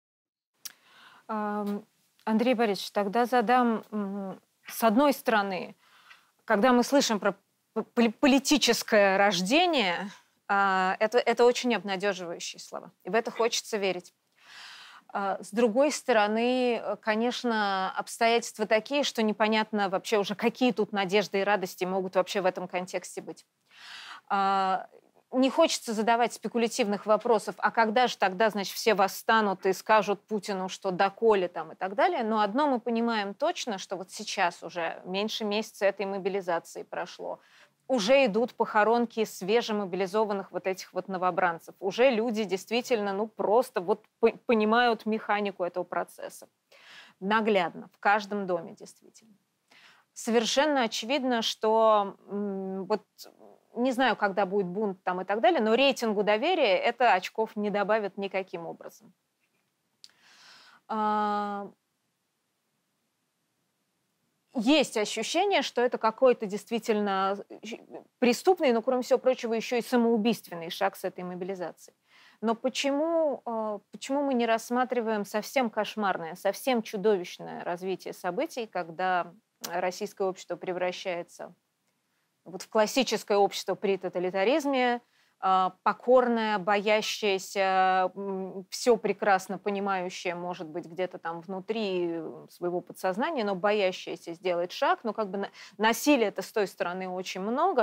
Андрей Борисович, тогда задам, с одной стороны, когда мы слышим про политическое рождение, это, это очень обнадеживающие слова, и в это хочется верить. С другой стороны, конечно, обстоятельства такие, что непонятно вообще уже, какие тут надежды и радости могут вообще в этом контексте быть. Не хочется задавать спекулятивных вопросов, а когда же тогда, значит, все восстанут и скажут Путину, что доколе там и так далее. Но одно мы понимаем точно, что вот сейчас уже меньше месяца этой мобилизации прошло. Уже идут похоронки свежемобилизованных вот этих вот новобранцев. Уже люди действительно, ну, просто вот понимают механику этого процесса. Наглядно, в каждом доме действительно. Совершенно очевидно, что м, вот не знаю, когда будет бунт там и так далее, но рейтингу доверия это очков не добавит никаким образом. Есть ощущение, что это какой-то действительно преступный, но, кроме всего прочего, еще и самоубийственный шаг с этой мобилизацией. Но почему, почему мы не рассматриваем совсем кошмарное, совсем чудовищное развитие событий, когда российское общество превращается вот в классическое общество при тоталитаризме, покорное, боящееся, все прекрасно понимающее, может быть, где-то там внутри своего подсознания, но боящееся сделать шаг, но как бы насилия-то с той стороны очень много.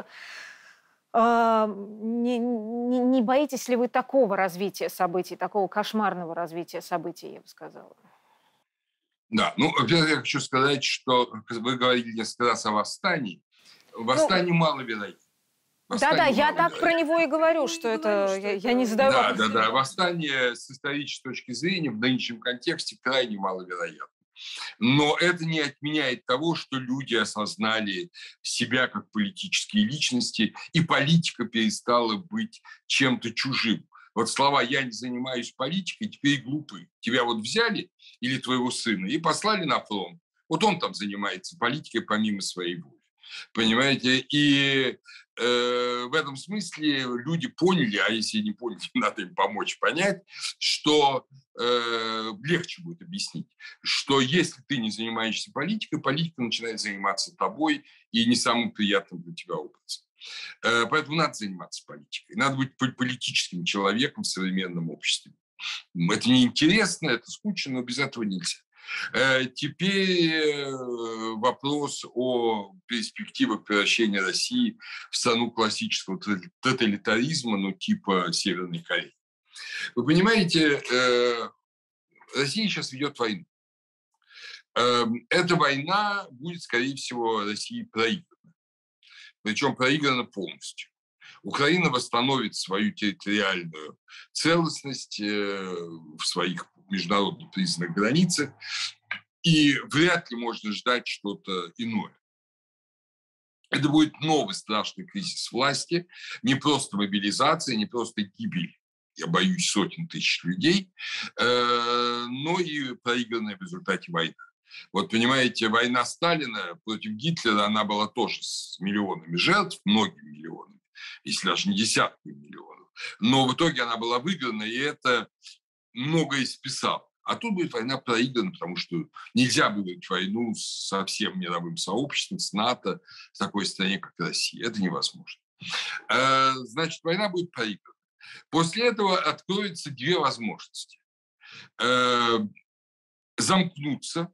Не, не, не боитесь ли вы такого развития событий, такого кошмарного развития событий, я бы сказала? Да, ну, во-первых, я хочу сказать, что вы говорили несколько раз о восстании. Восстание ну, маловероятно. Да-да, я так про него и говорю, что это... Что я, это... я не задаю да, вопрос. Да-да, восстание с исторической точки зрения в нынешнем контексте крайне маловероятно. Но это не отменяет того, что люди осознали себя как политические личности, и политика перестала быть чем-то чужим. Вот слова «я не занимаюсь политикой» теперь глупы. Тебя вот взяли, или твоего сына, и послали на фронт. Вот он там занимается политикой помимо своей воли. Понимаете? И э, в этом смысле люди поняли, а если не поняли, надо им помочь понять, что э, легче будет объяснить, что если ты не занимаешься политикой, политика начинает заниматься тобой и не самым приятным для тебя образом. Э, поэтому надо заниматься политикой. Надо быть политическим человеком в современном обществе. Это неинтересно, это скучно, но без этого нельзя. Теперь вопрос о перспективах превращения России в страну классического тоталитаризма, ну, типа Северной Кореи. Вы понимаете, Россия сейчас ведет войну. Эта война будет, скорее всего, России проиграна. Причем проиграна полностью. Украина восстановит свою территориальную целостность в своих международно признанных границах, и вряд ли можно ждать что-то иное. Это будет новый страшный кризис власти, не просто мобилизация, не просто гибель, я боюсь, сотен тысяч людей, но и проигранная в результате война. Вот, понимаете, война Сталина против Гитлера, она была тоже с миллионами жертв, многими миллионами, если даже не десятками миллионов. Но в итоге она была выиграна, и это многое списал. А тут будет война проиграна, потому что нельзя выиграть войну со всем мировым сообществом, с НАТО, в такой стране, как Россия. Это невозможно. Значит, война будет проиграна. После этого откроются две возможности. Замкнуться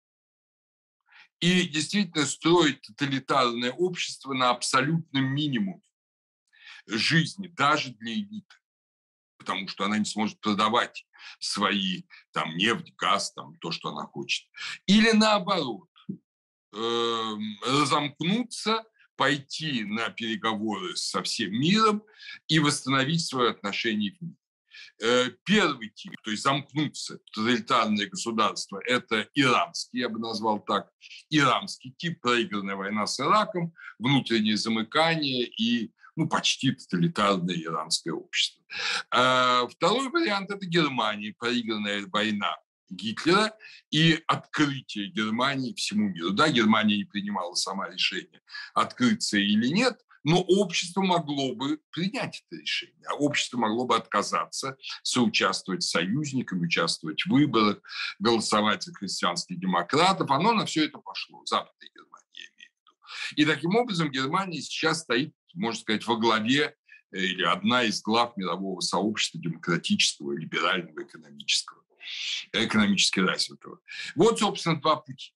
и действительно строить тоталитарное общество на абсолютном минимуме жизни, даже для элиты. Потому что она не сможет продавать свои там, нефть, газ, там, то, что она хочет. Или наоборот, э, разомкнуться, пойти на переговоры со всем миром и восстановить свое отношение к миру. Э, первый тип, то есть замкнуться, тоталитарное государство, это иранский, я бы назвал так, иранский тип, проигранная война с Ираком, внутреннее замыкание и ну, почти тоталитарное иранское общество. А второй вариант – это Германия, проигранная война Гитлера и открытие Германии всему миру. Да, Германия не принимала сама решение, открыться или нет, но общество могло бы принять это решение. А общество могло бы отказаться, соучаствовать с союзниками, участвовать в выборах, голосовать за христианских демократов. Оно на все это пошло. Западная Германия, я имею в виду. И таким образом Германия сейчас стоит, можно сказать, во главе или одна из глав мирового сообщества демократического, либерального, экономического, экономически развитого. Вот, собственно, два пути.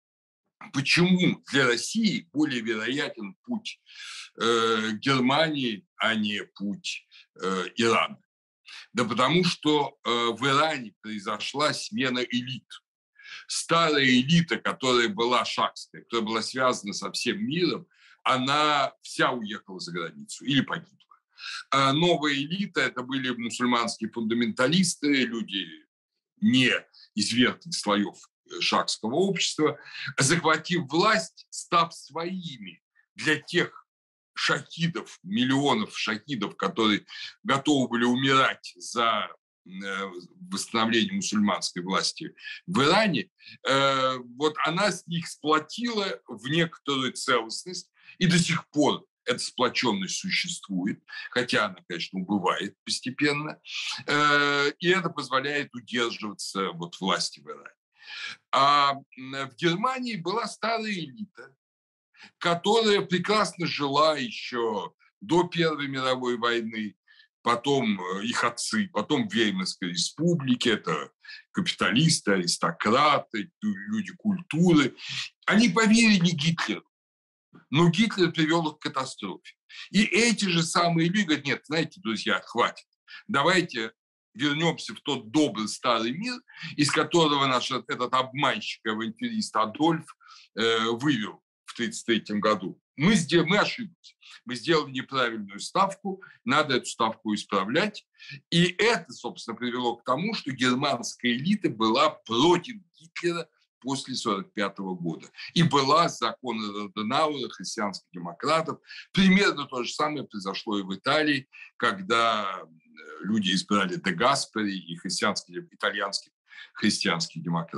Почему для России более вероятен путь э, Германии, а не путь э, Ирана? Да потому что э, в Иране произошла смена элит. Старая элита, которая была шахская, которая была связана со всем миром, она вся уехала за границу или погибла. А новая элита – это были мусульманские фундаменталисты, люди не из верхних слоев шахского общества, захватив власть, став своими для тех шахидов, миллионов шахидов, которые готовы были умирать за восстановление мусульманской власти в Иране, вот она их сплотила в некоторую целостность, и до сих пор эта сплоченность существует, хотя она, конечно, убывает постепенно, и это позволяет удерживаться вот власти в Иране. А в Германии была старая элита, которая прекрасно жила еще до Первой мировой войны, потом их отцы, потом в Веймарской республике, это капиталисты, аристократы, люди культуры. Они поверили Гитлеру, но Гитлер привел их к катастрофе. И эти же самые люди говорят, нет, знаете, друзья, хватит, давайте вернемся в тот добрый старый мир, из которого наш этот обманщик-авантюрист Адольф э, вывел в тридцать третьем году. Мы, сделали, мы ошиблись. Мы сделали неправильную ставку, надо эту ставку исправлять. И это, собственно, привело к тому, что германская элита была против Гитлера после сорок пятого года. И была закон Аденауэра, христианских демократов. Примерно то же самое произошло и в Италии, когда люди избрали Де Гаспери и христианских, итальянских христианских демократов.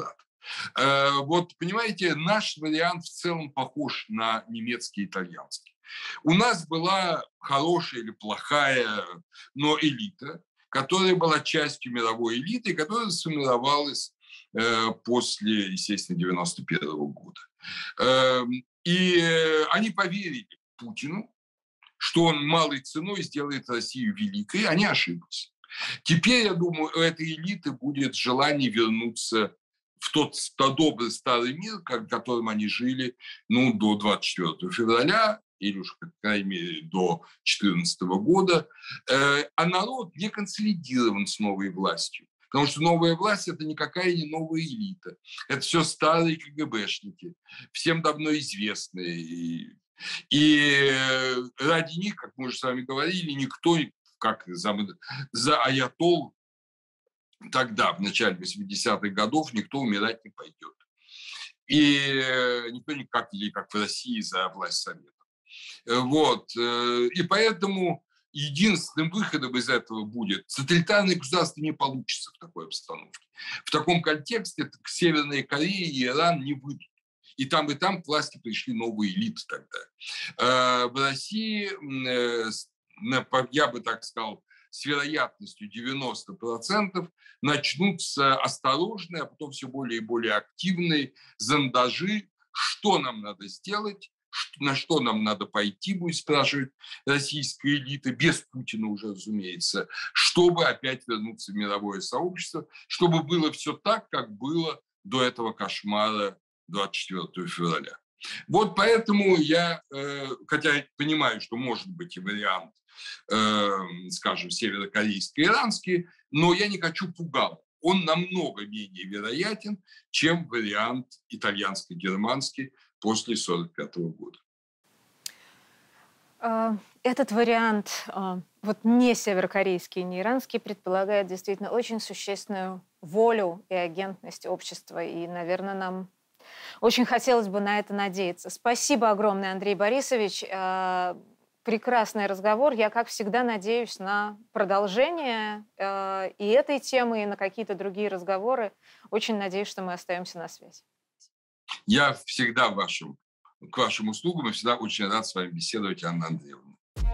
Вот, понимаете, наш вариант в целом похож на немецкий и итальянский. У нас была хорошая или плохая, но элита, которая была частью мировой элиты, которая сформировалась после, естественно, девяносто первого года. И они поверили Путину, что он малой ценой сделает Россию великой. Они ошиблись. Теперь, я думаю, у этой элиты будет желание вернуться в тот, тот добрый старый мир, в котором они жили ну, до двадцать четвёртого февраля, или уж, по крайней мере, до две тысячи четырнадцатого года. А народ не консолидирован с новой властью. Потому что новая власть – это никакая не новая элита. Это все старые КГБшники, всем давно известные. И, и ради них, как мы уже с вами говорили, никто, как за, за аятол, тогда, в начале восьмидесятых годов, никто умирать не пойдет. И никто никак, или как в России, за власть Совета. Вот. И поэтому единственным выходом из этого будет тоталитарное государство не получится в такой обстановке. В таком контексте Северная Корея и Иран не выйдут. И там, и там к власти пришли новые элиты тогда. В России, я бы так сказал, с вероятностью девяносто процентов начнутся осторожные, а потом все более и более активные зондажи, что нам надо сделать, на что нам надо пойти, будет спрашивать российская элита, без Путина уже, разумеется, чтобы опять вернуться в мировое сообщество, чтобы было все так, как было до этого кошмара двадцать четвёртого февраля. Вот поэтому я, хотя понимаю, что может быть и вариант, скажем, северокорейский, иранский, но я не хочу пугать. Он намного менее вероятен, чем вариант итальянско-германский после сорок пятого года. Этот вариант, вот не северокорейский, не иранский, предполагает действительно очень существенную волю и агентность общества. И, наверное, нам очень хотелось бы на это надеяться. Спасибо огромное, Андрей Борисович. Прекрасный разговор. Я, как всегда, надеюсь на продолжение э, и этой темы, и на какие-то другие разговоры. Очень надеюсь, что мы остаемся на связи. Я всегда вашим, к вашим услугам и всегда очень рад с вами беседовать, Анна Андреевна.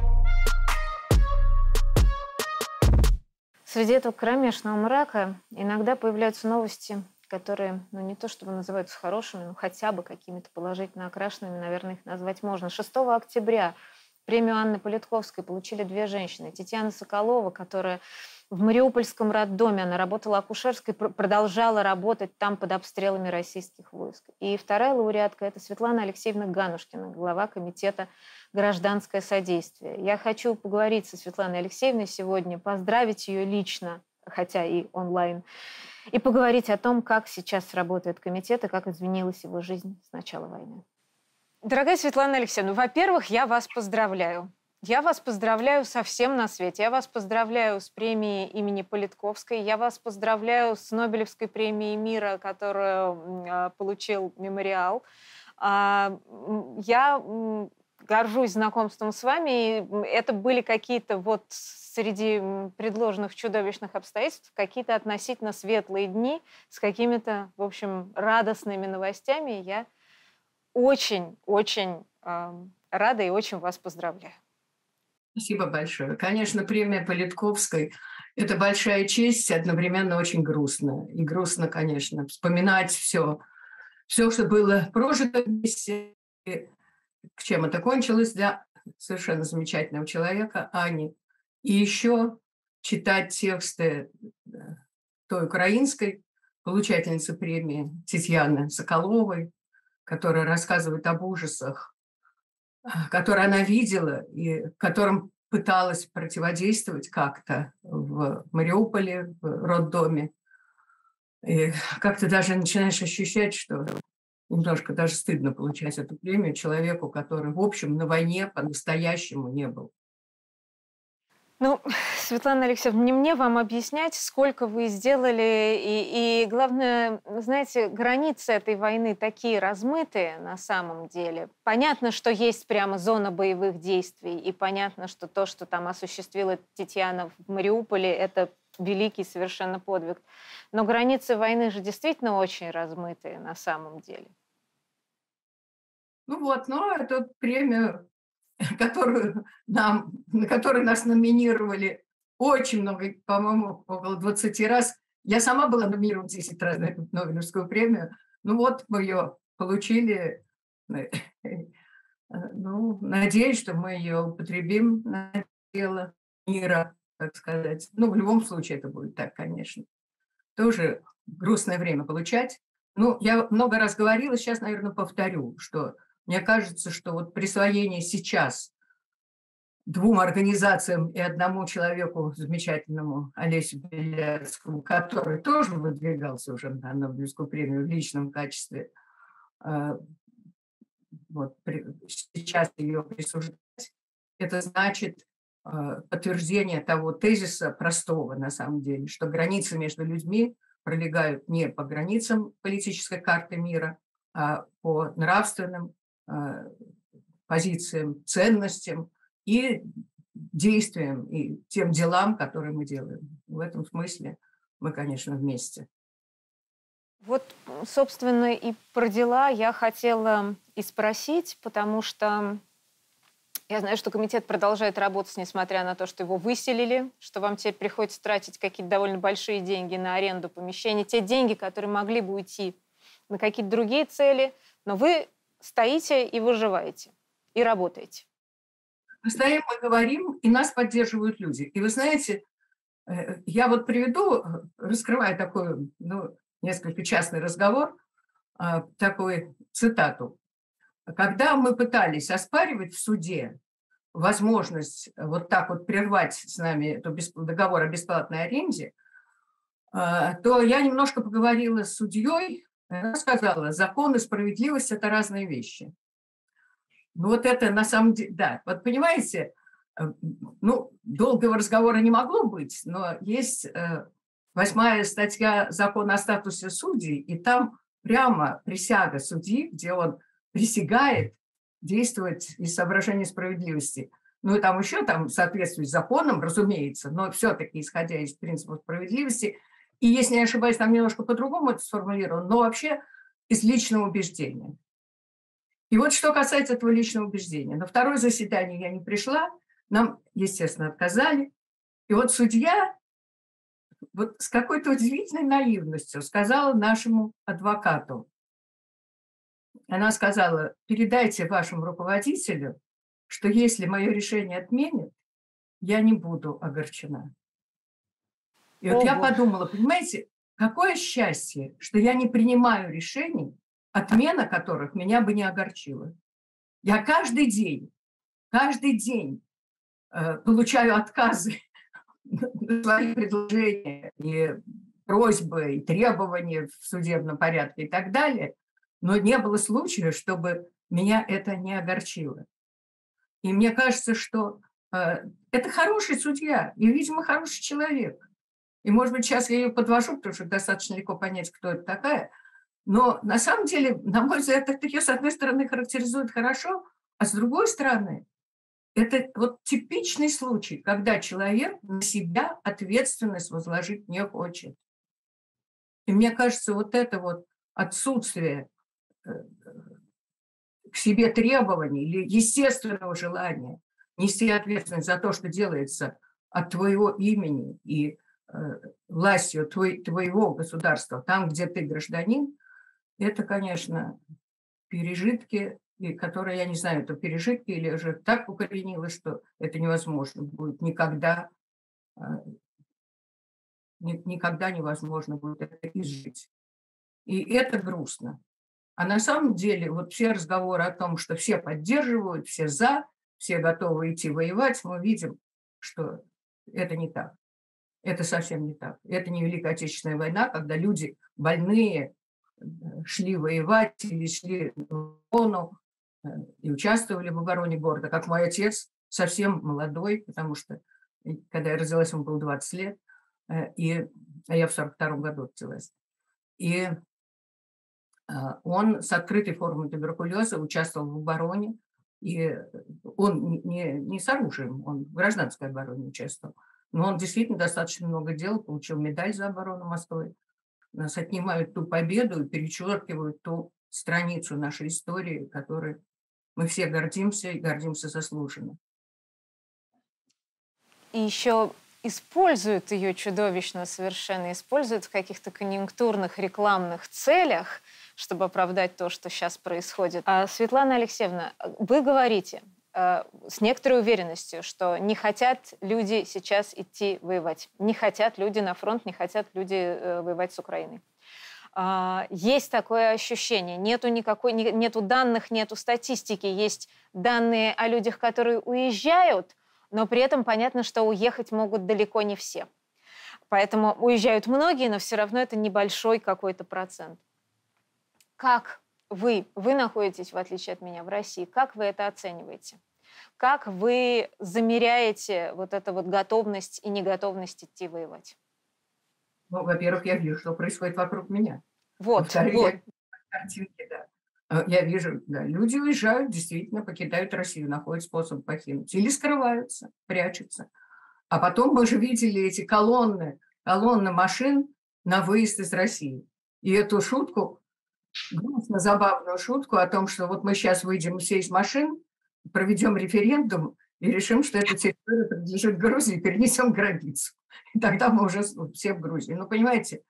Среди этого кромешного мрака иногда появляются новости, которые, ну, не то чтобы называются хорошими, но хотя бы какими-то положительно окрашенными, наверное, их назвать можно. шестого октября премию Анны Политковской получили две женщины. Татьяна Соколова, которая в Мариупольском роддоме, она работала акушерской, продолжала работать там под обстрелами российских войск. И вторая лауреатка – это Светлана Алексеевна Ганушкина, глава комитета «Гражданское содействие». Я хочу поговорить со Светланой Алексеевной сегодня, поздравить ее лично, хотя и онлайн, и поговорить о том, как сейчас работает комитет и как изменилась его жизнь с начала войны. Дорогая Светлана Алексеевна, во-первых, я вас поздравляю. Я вас поздравляю со всем на свете. Я вас поздравляю с премией имени Политковской. Я вас поздравляю с Нобелевской премией мира, которую э, получил «Мемориал». Э, я э, горжусь знакомством с вами. Это были какие-то вот среди предложенных чудовищных обстоятельств какие-то относительно светлые дни с какими-то, в общем, радостными новостями. Я очень-очень э, рада и очень вас поздравляю. Спасибо большое. Конечно, премия Политковской – это большая честь, одновременно очень грустно. И грустно, конечно, вспоминать все, все, что было прожито вместе, к чем это кончилось для совершенно замечательного человека, Ани. И еще читать тексты той украинской получательницы премии Татьяны Соколовой, которая рассказывает об ужасах, которые она видела и которым пыталась противодействовать как-то в Мариуполе, в роддоме. И как-то даже начинаешь ощущать, что немножко даже стыдно получать эту премию человеку, который, в общем, на войне по-настоящему не был. Ну, Светлана Алексеевна, не мне вам объяснять, сколько вы сделали. И, и главное, знаете, границы этой войны такие размытые на самом деле. Понятно, что есть прямо зона боевых действий. И понятно, что то, что там осуществила Татьяна в Мариуполе, это великий совершенно подвиг. Но границы войны же действительно очень размытые на самом деле. Ну вот, но эту премию, которую нам, на которую нас номинировали очень много, по-моему, около двадцати раз. Я сама была номинирована десять раз на эту Нобелевскую премию. Ну вот, мы ее получили. Ну, надеюсь, что мы ее употребим на дело мира, так сказать. Ну, в любом случае это будет так, конечно. Тоже грустное время получать. Ну, я много раз говорила, сейчас, наверное, повторю, что мне кажется, что вот присвоение сейчас двум организациям и одному человеку, замечательному Олесю Беляцкому, который тоже выдвигался уже на Нобелевскую премию в личном качестве, вот, сейчас ее присуждать, это значит подтверждение того тезиса простого, на самом деле, что границы между людьми пролегают не по границам политической карты мира, а по нравственным позициям, ценностям и действиям, и тем делам, которые мы делаем. В этом смысле мы, конечно, вместе. Вот, собственно, и про дела я хотела и спросить, потому что я знаю, что комитет продолжает работать, несмотря на то, что его выселили, что вам теперь приходится тратить какие-то довольно большие деньги на аренду помещений, те деньги, которые могли бы уйти на какие-то другие цели, но вы стоите и выживаете, и работаете. Мы стоим, мы говорим, и нас поддерживают люди. И вы знаете, я вот приведу, раскрывая такой, ну, несколько частный разговор, такую цитату. Когда мы пытались оспаривать в суде возможность вот так вот прервать с нами этот договор о бесплатной аренде, то я немножко поговорила с судьей, она сказала, закон и справедливость – это разные вещи. Ну вот это на самом деле, да, вот понимаете, ну, долгого разговора не могло быть, но есть восьмая статья закона о статусе судей, и там прямо присяга судьи, где он присягает действовать из соображений справедливости. Ну и там еще там в соответствии с законом, разумеется, но все-таки исходя из принципов справедливости. И если не ошибаюсь, там немножко по-другому это сформулировано, но вообще из личного убеждения. И вот что касается этого личного убеждения. На второе заседание я не пришла, нам, естественно, отказали. И вот судья вот с какой-то удивительной наивностью сказала нашему адвокату. Она сказала, передайте вашему руководителю, что если мое решение отменят, я не буду огорчена. И вот Ого. Я подумала, понимаете, какое счастье, что я не принимаю решений, отмена которых меня бы не огорчила. Я каждый день, каждый день э, получаю отказы на свои предложения и просьбы, и требования в судебном порядке и так далее, но не было случая, чтобы меня это не огорчило. И мне кажется, что э, это хороший судья и, видимо, хороший человек. И, может быть, сейчас я ее подвожу, потому что достаточно легко понять, кто это такая. Но на самом деле, на мой взгляд, это ее, с одной стороны, характеризует хорошо, а с другой стороны, это вот типичный случай, когда человек на себя ответственность возложить не хочет. И мне кажется, вот это вот отсутствие к себе требований или естественного желания нести ответственность за то, что делается от твоего имени и э, властью твой, твоего государства, там, где ты гражданин, это, конечно, пережитки, и которые, я не знаю, это пережитки или уже так укоренилось, что это невозможно будет никогда, э, ни, никогда невозможно будет это изжить. И это грустно. А на самом деле вот все разговоры о том, что все поддерживают, все за, все готовы идти воевать, мы видим, что это не так. Это совсем не так. Это не Великая Отечественная война, когда люди больные шли воевать или шли в оборону и участвовали в обороне города, как мой отец, совсем молодой, потому что когда я родилась, ему было двадцать лет, и, а я в сорок втором году родилась. И он с открытой формой туберкулеза участвовал в обороне, и он не, не с оружием, он в гражданской обороне участвовал. Но он действительно достаточно много делал, получил медаль за оборону Москвы. Нас отнимают ту победу и перечеркивают ту страницу нашей истории, которой мы все гордимся и гордимся заслуженно. И еще используют ее чудовищно совершенно, используют в каких-то конъюнктурных рекламных целях, чтобы оправдать то, что сейчас происходит. А, Светлана Алексеевна, вы говорите э, с некоторой уверенностью, что не хотят люди сейчас идти воевать, не хотят люди на фронт, не хотят люди э, воевать с Украиной. А, есть такое ощущение, нету никакой, не, нету данных, нету статистики, есть данные о людях, которые уезжают, но при этом понятно, что уехать могут далеко не все. Поэтому уезжают многие, но все равно это небольшой какой-то процент. Как вы, вы находитесь, в отличие от меня, в России, как вы это оцениваете? Как вы замеряете вот эту вот готовность и неготовность идти воевать? Ну, во-первых, я вижу, что происходит вокруг меня. Вот, Во-вторых, вот. я картинки, да. Я вижу, да, люди уезжают, действительно покидают Россию, находят способ покинуть. Или скрываются, прячутся. А потом мы же видели эти колонны, колонны машин на выезд из России. И эту шутку, грустно забавную шутку о том, что вот мы сейчас выйдем все из машин, проведем референдум и решим, что эта территория принадлежит Грузии, перенесем границу. И тогда мы уже все в Грузии. Ну, понимаете,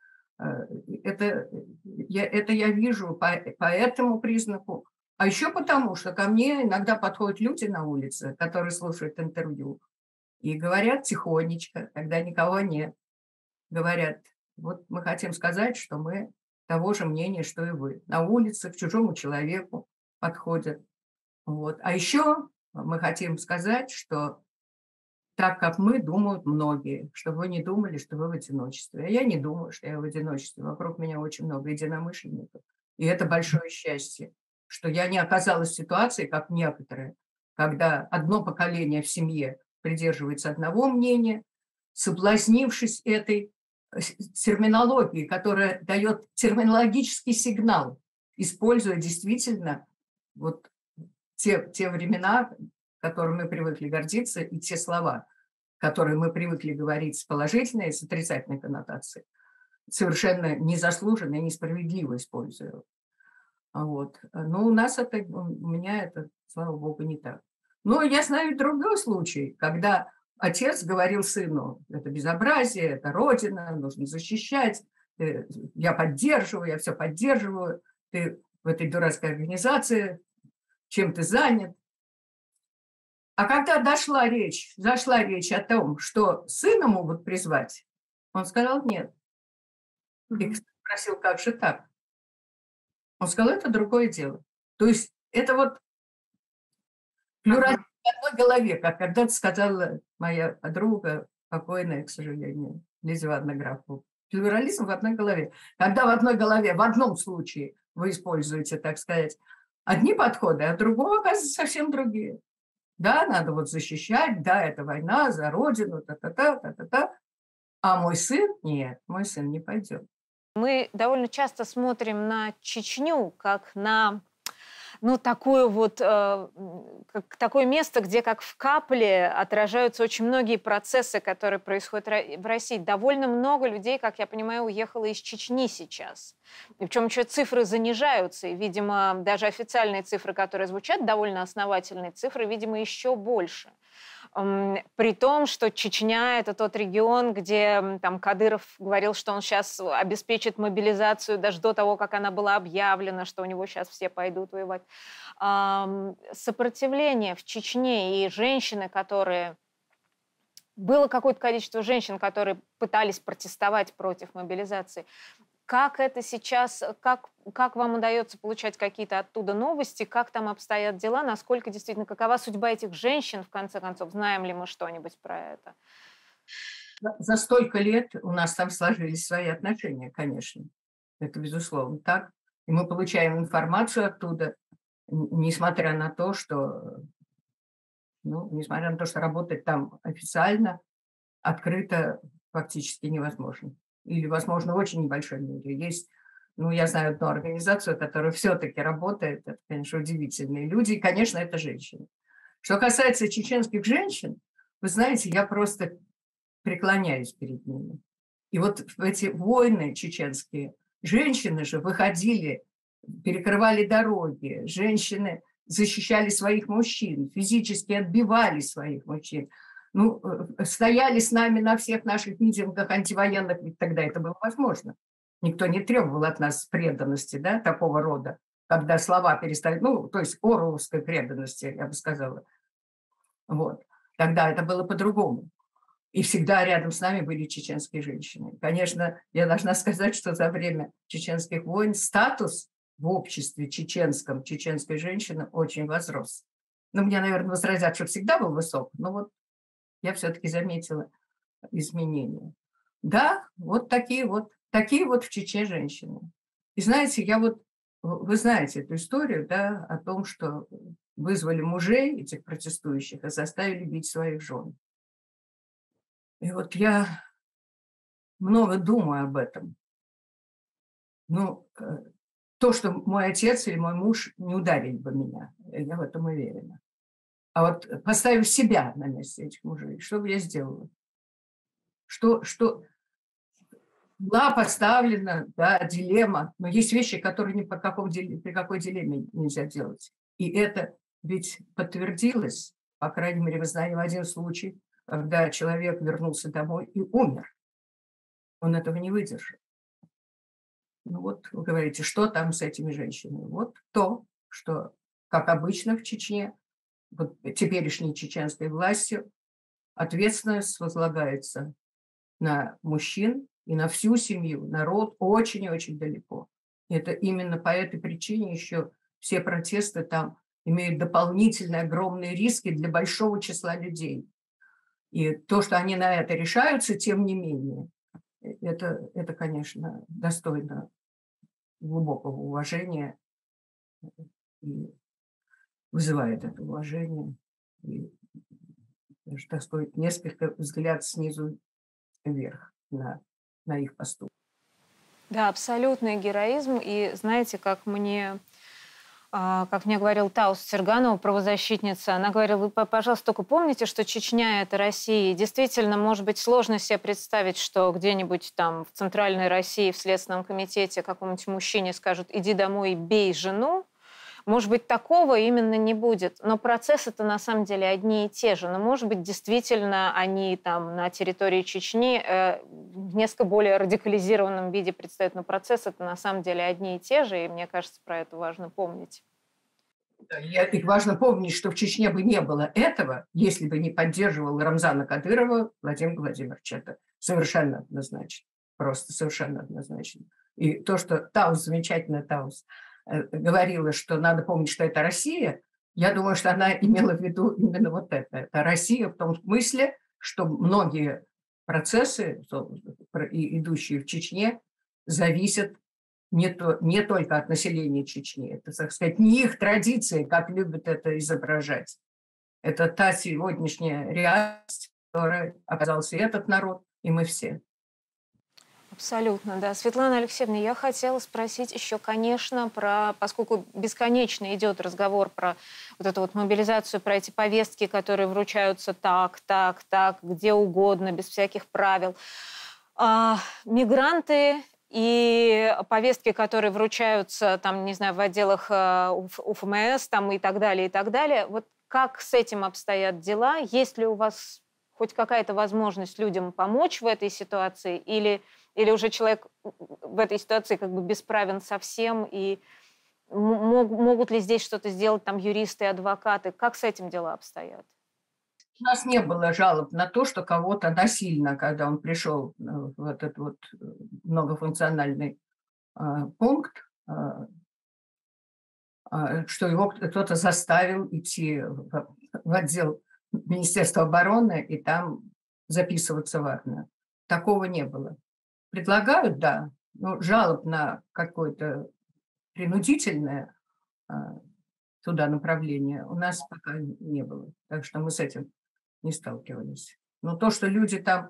Это я, это я вижу по, по этому признаку. А еще потому, что ко мне иногда подходят люди на улице, которые слушают интервью, и говорят тихонечко, когда никого нет. Говорят, вот мы хотим сказать, что мы того же мнения, что и вы. На улице к чужому человеку подходят. Вот. А еще мы хотим сказать, что так, как мы, думают многие, чтобы вы не думали, что вы в одиночестве. А я не думаю, что я в одиночестве. Вокруг меня очень много единомышленников. И это большое счастье, что я не оказалась в ситуации, как некоторые, когда одно поколение в семье придерживается одного мнения, соблазнившись этой терминологией, которая дает терминологический сигнал, используя действительно вот те, те времена, которыми мы привыкли гордиться, и те слова, которые мы привыкли говорить с положительной и с отрицательной коннотацией, совершенно незаслуженно и несправедливо использую. Вот. Но у нас это, у меня это, слава богу, не так. Но я знаю другой случай, когда отец говорил сыну, это безобразие, это родина, нужно защищать, я поддерживаю, я все поддерживаю, ты в этой дурацкой организации, чем ты занят. А когда дошла речь, зашла речь о том, что сына могут призвать, он сказал нет. И спросил, как же так? Он сказал, это другое дело. То есть это вот плюрализм в одной голове, как когда-то сказала моя подруга, покойная, к сожалению, Лиза Ивановна Графова. Плюрализм в одной голове. Когда в одной голове, в одном случае вы используете, так сказать, одни подходы, а другого, оказывается, совсем другие. Да, надо вот защищать, да, это война за родину, та-та-та, та-та-та. А мой сын, нет, мой сын не пойдет. Мы довольно часто смотрим на Чечню как на, ну, такое вот, э, как, такое место, где как в капле отражаются очень многие процессы, которые происходят в России. Довольно много людей, как я понимаю, уехало из Чечни сейчас. И причем еще цифры занижаются, и, видимо, даже официальные цифры, которые звучат, довольно основательные цифры, видимо, еще больше. При том, что Чечня – это тот регион, где там Кадыров говорил, что он сейчас обеспечит мобилизацию даже до того, как она была объявлена, что у него сейчас все пойдут воевать. Сопротивление в Чечне и женщины, которые… Было какое-то количество женщин, которые пытались протестовать против мобилизации. Как это сейчас, как, как вам удается получать какие-то оттуда новости, как там обстоят дела, насколько действительно, какова судьба этих женщин, в конце концов, знаем ли мы что-нибудь про это? За столько лет у нас там сложились свои отношения, конечно, это безусловно так. И мы получаем информацию оттуда, несмотря на то, что, ну, несмотря на то, что работать там официально, открыто фактически невозможно. Или, возможно, в очень небольшой мере. Есть, ну, я знаю одну организацию, которая все-таки работает, это, конечно, удивительные люди, и, конечно, это женщины. Что касается чеченских женщин, вы знаете, я просто преклоняюсь перед ними. И вот в эти войны чеченские женщины же выходили, перекрывали дороги, женщины защищали своих мужчин, физически отбивали своих мужчин. Ну, стояли с нами на всех наших митингах антивоенных, ведь тогда это было возможно. Никто не требовал от нас преданности, да, такого рода, когда слова перестали, ну, то есть оруэлловской преданности, я бы сказала. Вот. Тогда это было по-другому. И всегда рядом с нами были чеченские женщины. Конечно, я должна сказать, что за время чеченских войн статус в обществе чеченском, чеченской женщины очень возрос. Ну, мне, наверное, возразят, что всегда был высок, но вот я все-таки заметила изменения. Да, вот такие вот, такие вот в Чечне женщины. И знаете, я вот, вы знаете эту историю, да, о том, что вызвали мужей этих протестующих и заставили бить своих жен. И вот я много думаю об этом. Ну, то, что мой отец или мой муж не ударили бы меня, я в этом уверена. А вот поставив себя на месте этих мужей, что бы я сделала? Что, что была поставлена, да, дилемма, но есть вещи, которые ни по каком, при какой дилемме нельзя делать. И это ведь подтвердилось, по крайней мере, мы знаем один случай, когда человек вернулся домой и умер. Он этого не выдержал. Ну вот, вы говорите, что там с этими женщинами? Вот то, что, как обычно в Чечне, вот теперешней чеченской властью, ответственность возлагается на мужчин и на всю семью. Народ очень и очень далеко. И это именно по этой причине еще все протесты там имеют дополнительные огромные риски для большого числа людей. И то, что они на это решаются, тем не менее, это, это конечно, достойно глубокого уважения и вызывает это уважение. И даже, так сказать, несколько взгляд снизу вверх на, на их поступки. Да, абсолютный героизм. И знаете, как мне... Как мне говорил Таус Серганова, правозащитница, она говорила, вы, пожалуйста, только помните, что Чечня – это Россия. И действительно, может быть, сложно себе представить, что где-нибудь там в Центральной России, в Следственном комитете какому-нибудь мужчине скажут, иди домой и бей жену. Может быть, такого именно не будет. Но процессы-то на самом деле одни и те же. Но, может быть, действительно они там на территории Чечни э, в несколько более радикализированном виде предстают. Но процессы-то на самом деле одни и те же. И мне кажется, про это важно помнить. И важно помнить, что в Чечне бы не было этого, если бы не поддерживал Рамзана Кадырова Владимир Владимирович. Это совершенно однозначно. Просто совершенно однозначно. И то, что Таус, замечательно Таус, говорила, что надо помнить, что это Россия, я думаю, что она имела в виду именно вот это. Это Россия в том смысле, что многие процессы, идущие в Чечне, зависят не, то, не только от населения Чечни. Это, так сказать, не их традиции, как любят это изображать. Это та сегодняшняя реальность, в которой оказался этот народ, и мы все. Абсолютно, да. Светлана Алексеевна, я хотела спросить еще, конечно, про, поскольку бесконечно идет разговор про вот эту вот мобилизацию, про эти повестки, которые вручаются так, так, так, где угодно, без всяких правил. А, мигранты и повестки, которые вручаются, там, не знаю, в отделах УФМС там, и так далее, и так далее. Вот как с этим обстоят дела? Есть ли у вас хоть какая-то возможность людям помочь в этой ситуации? Или, или уже человек в этой ситуации как бы бесправен совсем? И мог, могут ли здесь что-то сделать там юристы и адвокаты? Как с этим дела обстоят? У нас не было жалоб на то, что кого-то насильно, когда он пришел в этот вот многофункциональный э, пункт, э, э, что его кто-то заставил идти в, в отдел Министерства обороны и там записываться в армию. Такого не было. Предлагают, да, но жалоб на какое-то принудительное э, туда направление у нас пока не было. Так что мы с этим не сталкивались. Но то, что люди там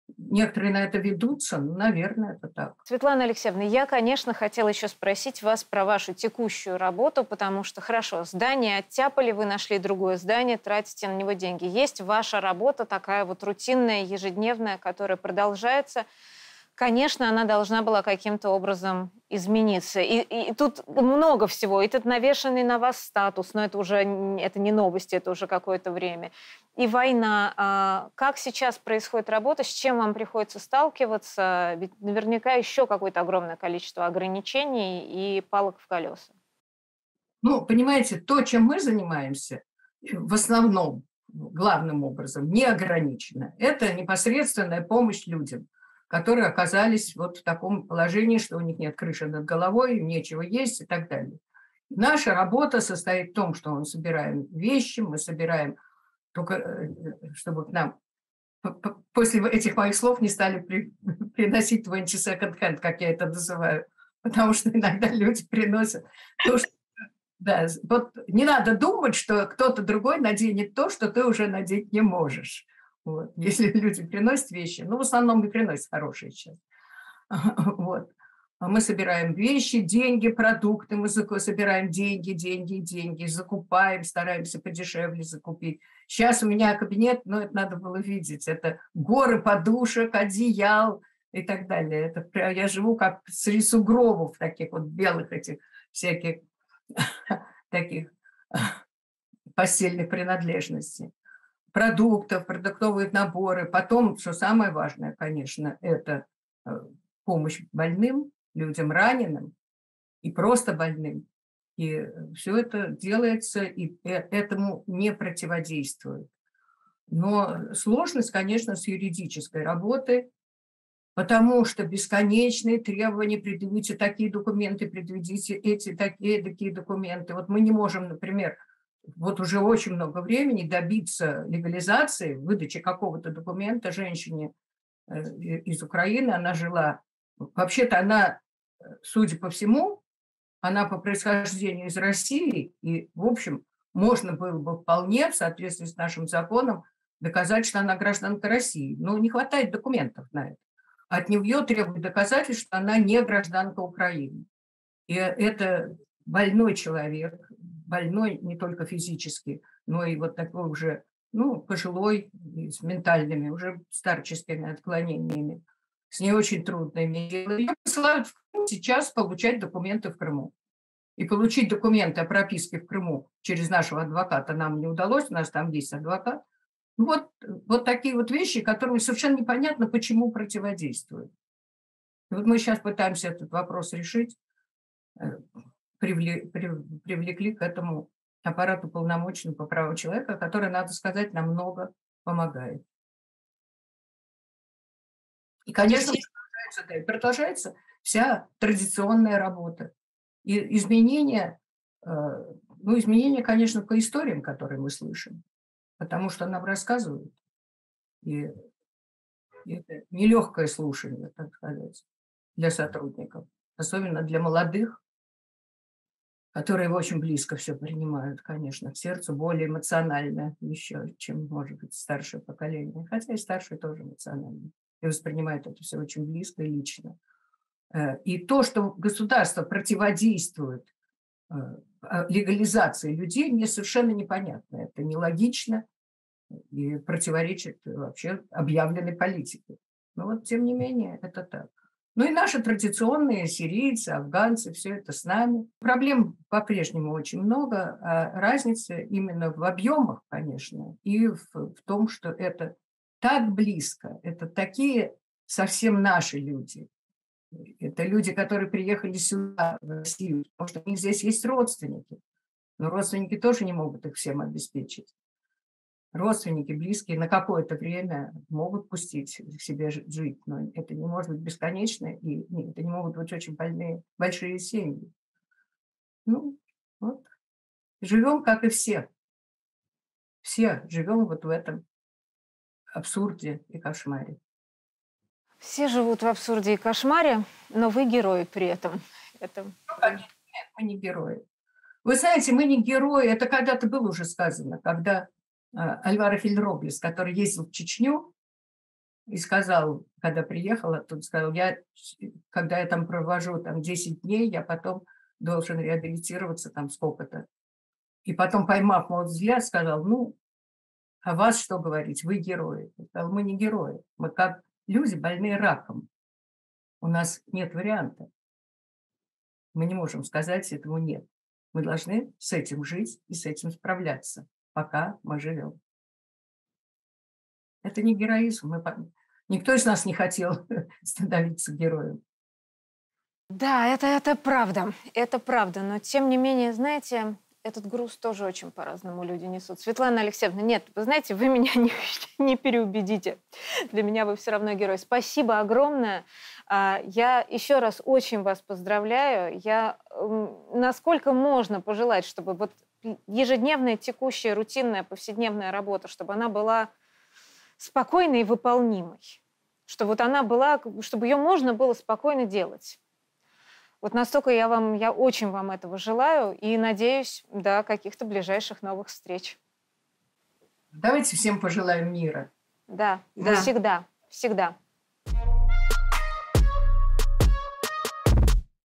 некоторые на это ведутся, ну, наверное, это так. Светлана Алексеевна, я, конечно, хотела еще спросить вас про вашу текущую работу, потому что, хорошо, здание оттяпали, вы нашли другое здание, тратите на него деньги. Есть ваша работа такая вот рутинная, ежедневная, которая продолжается. Конечно, она должна была каким-то образом измениться. И, и, и тут много всего. И тут навешанный на вас статус, но это уже это не новости, это уже какое-то время. И война. А как сейчас происходит работа, с чем вам приходится сталкиваться? Ведь наверняка еще какое-то огромное количество ограничений и палок в колеса. Ну, понимаете, то, чем мы занимаемся, в основном, главным образом, не ограничено. Это непосредственная помощь людям, которые оказались вот в таком положении, что у них нет крыши над головой, им нечего есть и так далее. Наша работа состоит в том, что мы собираем вещи, мы собираем, только чтобы к нам после этих моих слов не стали при, приносить в секонд-хенд, как я это называю, потому что иногда люди приносят то, что... Да, вот не надо думать, что кто-то другой наденет то, что ты уже надеть не можешь. Вот. Если люди приносят вещи, ну, в основном и приносят хорошие сейчас. Вот. Мы собираем вещи, деньги, продукты, мы собираем деньги, деньги, деньги, закупаем, стараемся подешевле закупить. Сейчас у меня кабинет, ну, это надо было видеть, это горы подушек, одеял и так далее. Это, я живу как среди сугробов таких вот белых этих всяких таких постельных принадлежностей. Продуктов, продуктовые наборы. Потом, что самое важное, конечно, это помощь больным, людям раненым и просто больным. И все это делается, и этому не противодействует. Но сложность, конечно, с юридической работой, потому что бесконечные требования: предъявите такие документы, предъявите эти, такие, такие документы. Вот мы не можем, например, вот уже очень много времени добиться легализации, выдачи какого-то документа женщине из Украины. Она жила, вообще-то она, судя по всему, она по происхождению из России, и, в общем, можно было бы вполне, в соответствии с нашим законом, доказать, что она гражданка России. Но не хватает документов на это. От нее требуют доказательств, что она не гражданка Украины. И это больной человек, больной не только физически, но и вот такой уже, ну, пожилой, с ментальными, уже старческими отклонениями. С ней очень трудно иметь дело. Ее посылают в Крым сейчас получать документы в Крыму. И получить документы о прописке в Крыму через нашего адвоката нам не удалось, у нас там есть адвокат. Вот, вот такие вот вещи, которые совершенно непонятно, почему противодействуют. И вот мы сейчас пытаемся этот вопрос решить, привлекли, привлекли к этому аппарату полномочий по правам человека, который, надо сказать, намного помогает. И, конечно, продолжается, да, и продолжается вся традиционная работа. И изменения, ну, изменения, конечно, по историям, которые мы слышим, потому что нам рассказывают. И это нелегкое слушание, так сказать, для сотрудников, особенно для молодых, которые очень близко все принимают, конечно, к сердцу, более эмоционально еще, чем, может быть, старшее поколение. Хотя и старшее тоже эмоционально. И воспринимают это все очень близко и лично. И то, что государство противодействует легализации людей, мне совершенно непонятно. Это нелогично и противоречит вообще объявленной политике. Но вот, тем не менее, это так. Ну и наши традиционные сирийцы, афганцы, все это с нами. Проблем по-прежнему очень много, а разница именно в объемах, конечно, и в, в том, что это так близко, это такие совсем наши люди. Это люди, которые приехали сюда, в Россию, потому что у них здесь есть родственники. Но родственники тоже не могут их всем обеспечить. Родственники, близкие на какое-то время могут пустить к себе жить, но это не может быть бесконечно, и это не могут быть очень больные, большие семьи. Ну, вот. Живем, как и все. Все живем вот в этом абсурде и кошмаре. Все живут в абсурде и кошмаре, но вы герои при этом. Это... Ну, конечно, нет, мы не герои. Вы знаете, мы не герои, это когда-то было уже сказано, когда Альваро Фильдроблес, который ездил в Чечню, и сказал, когда приехала, тут сказал, я, когда я там провожу там десять дней, я потом должен реабилитироваться там сколько-то. И потом, поймав мой взгляд, сказал, ну, а вас что говорить, вы герои. Я сказал, мы не герои, мы как люди, больные раком. У нас нет варианта. Мы не можем сказать этому нет. Мы должны с этим жить и с этим справляться, пока мы живем. Это не героизм. Мы... Никто из нас не хотел становиться героем. Да, это, это правда. Это правда. Но, тем не менее, знаете, этот груз тоже очень по-разному люди несут. Светлана Алексеевна, нет, вы знаете, вы меня не, не переубедите. Для меня вы все равно герой. Спасибо огромное. Я еще раз очень вас поздравляю. Я, насколько можно пожелать, чтобы вот ежедневная, текущая, рутинная, повседневная работа, чтобы она была спокойной и выполнимой. Чтобы вот она была, чтобы ее можно было спокойно делать. Вот настолько я вам, я очень вам этого желаю и надеюсь до каких-то ближайших новых встреч. Давайте всем пожелаем мира. Да, да. всегда, всегда.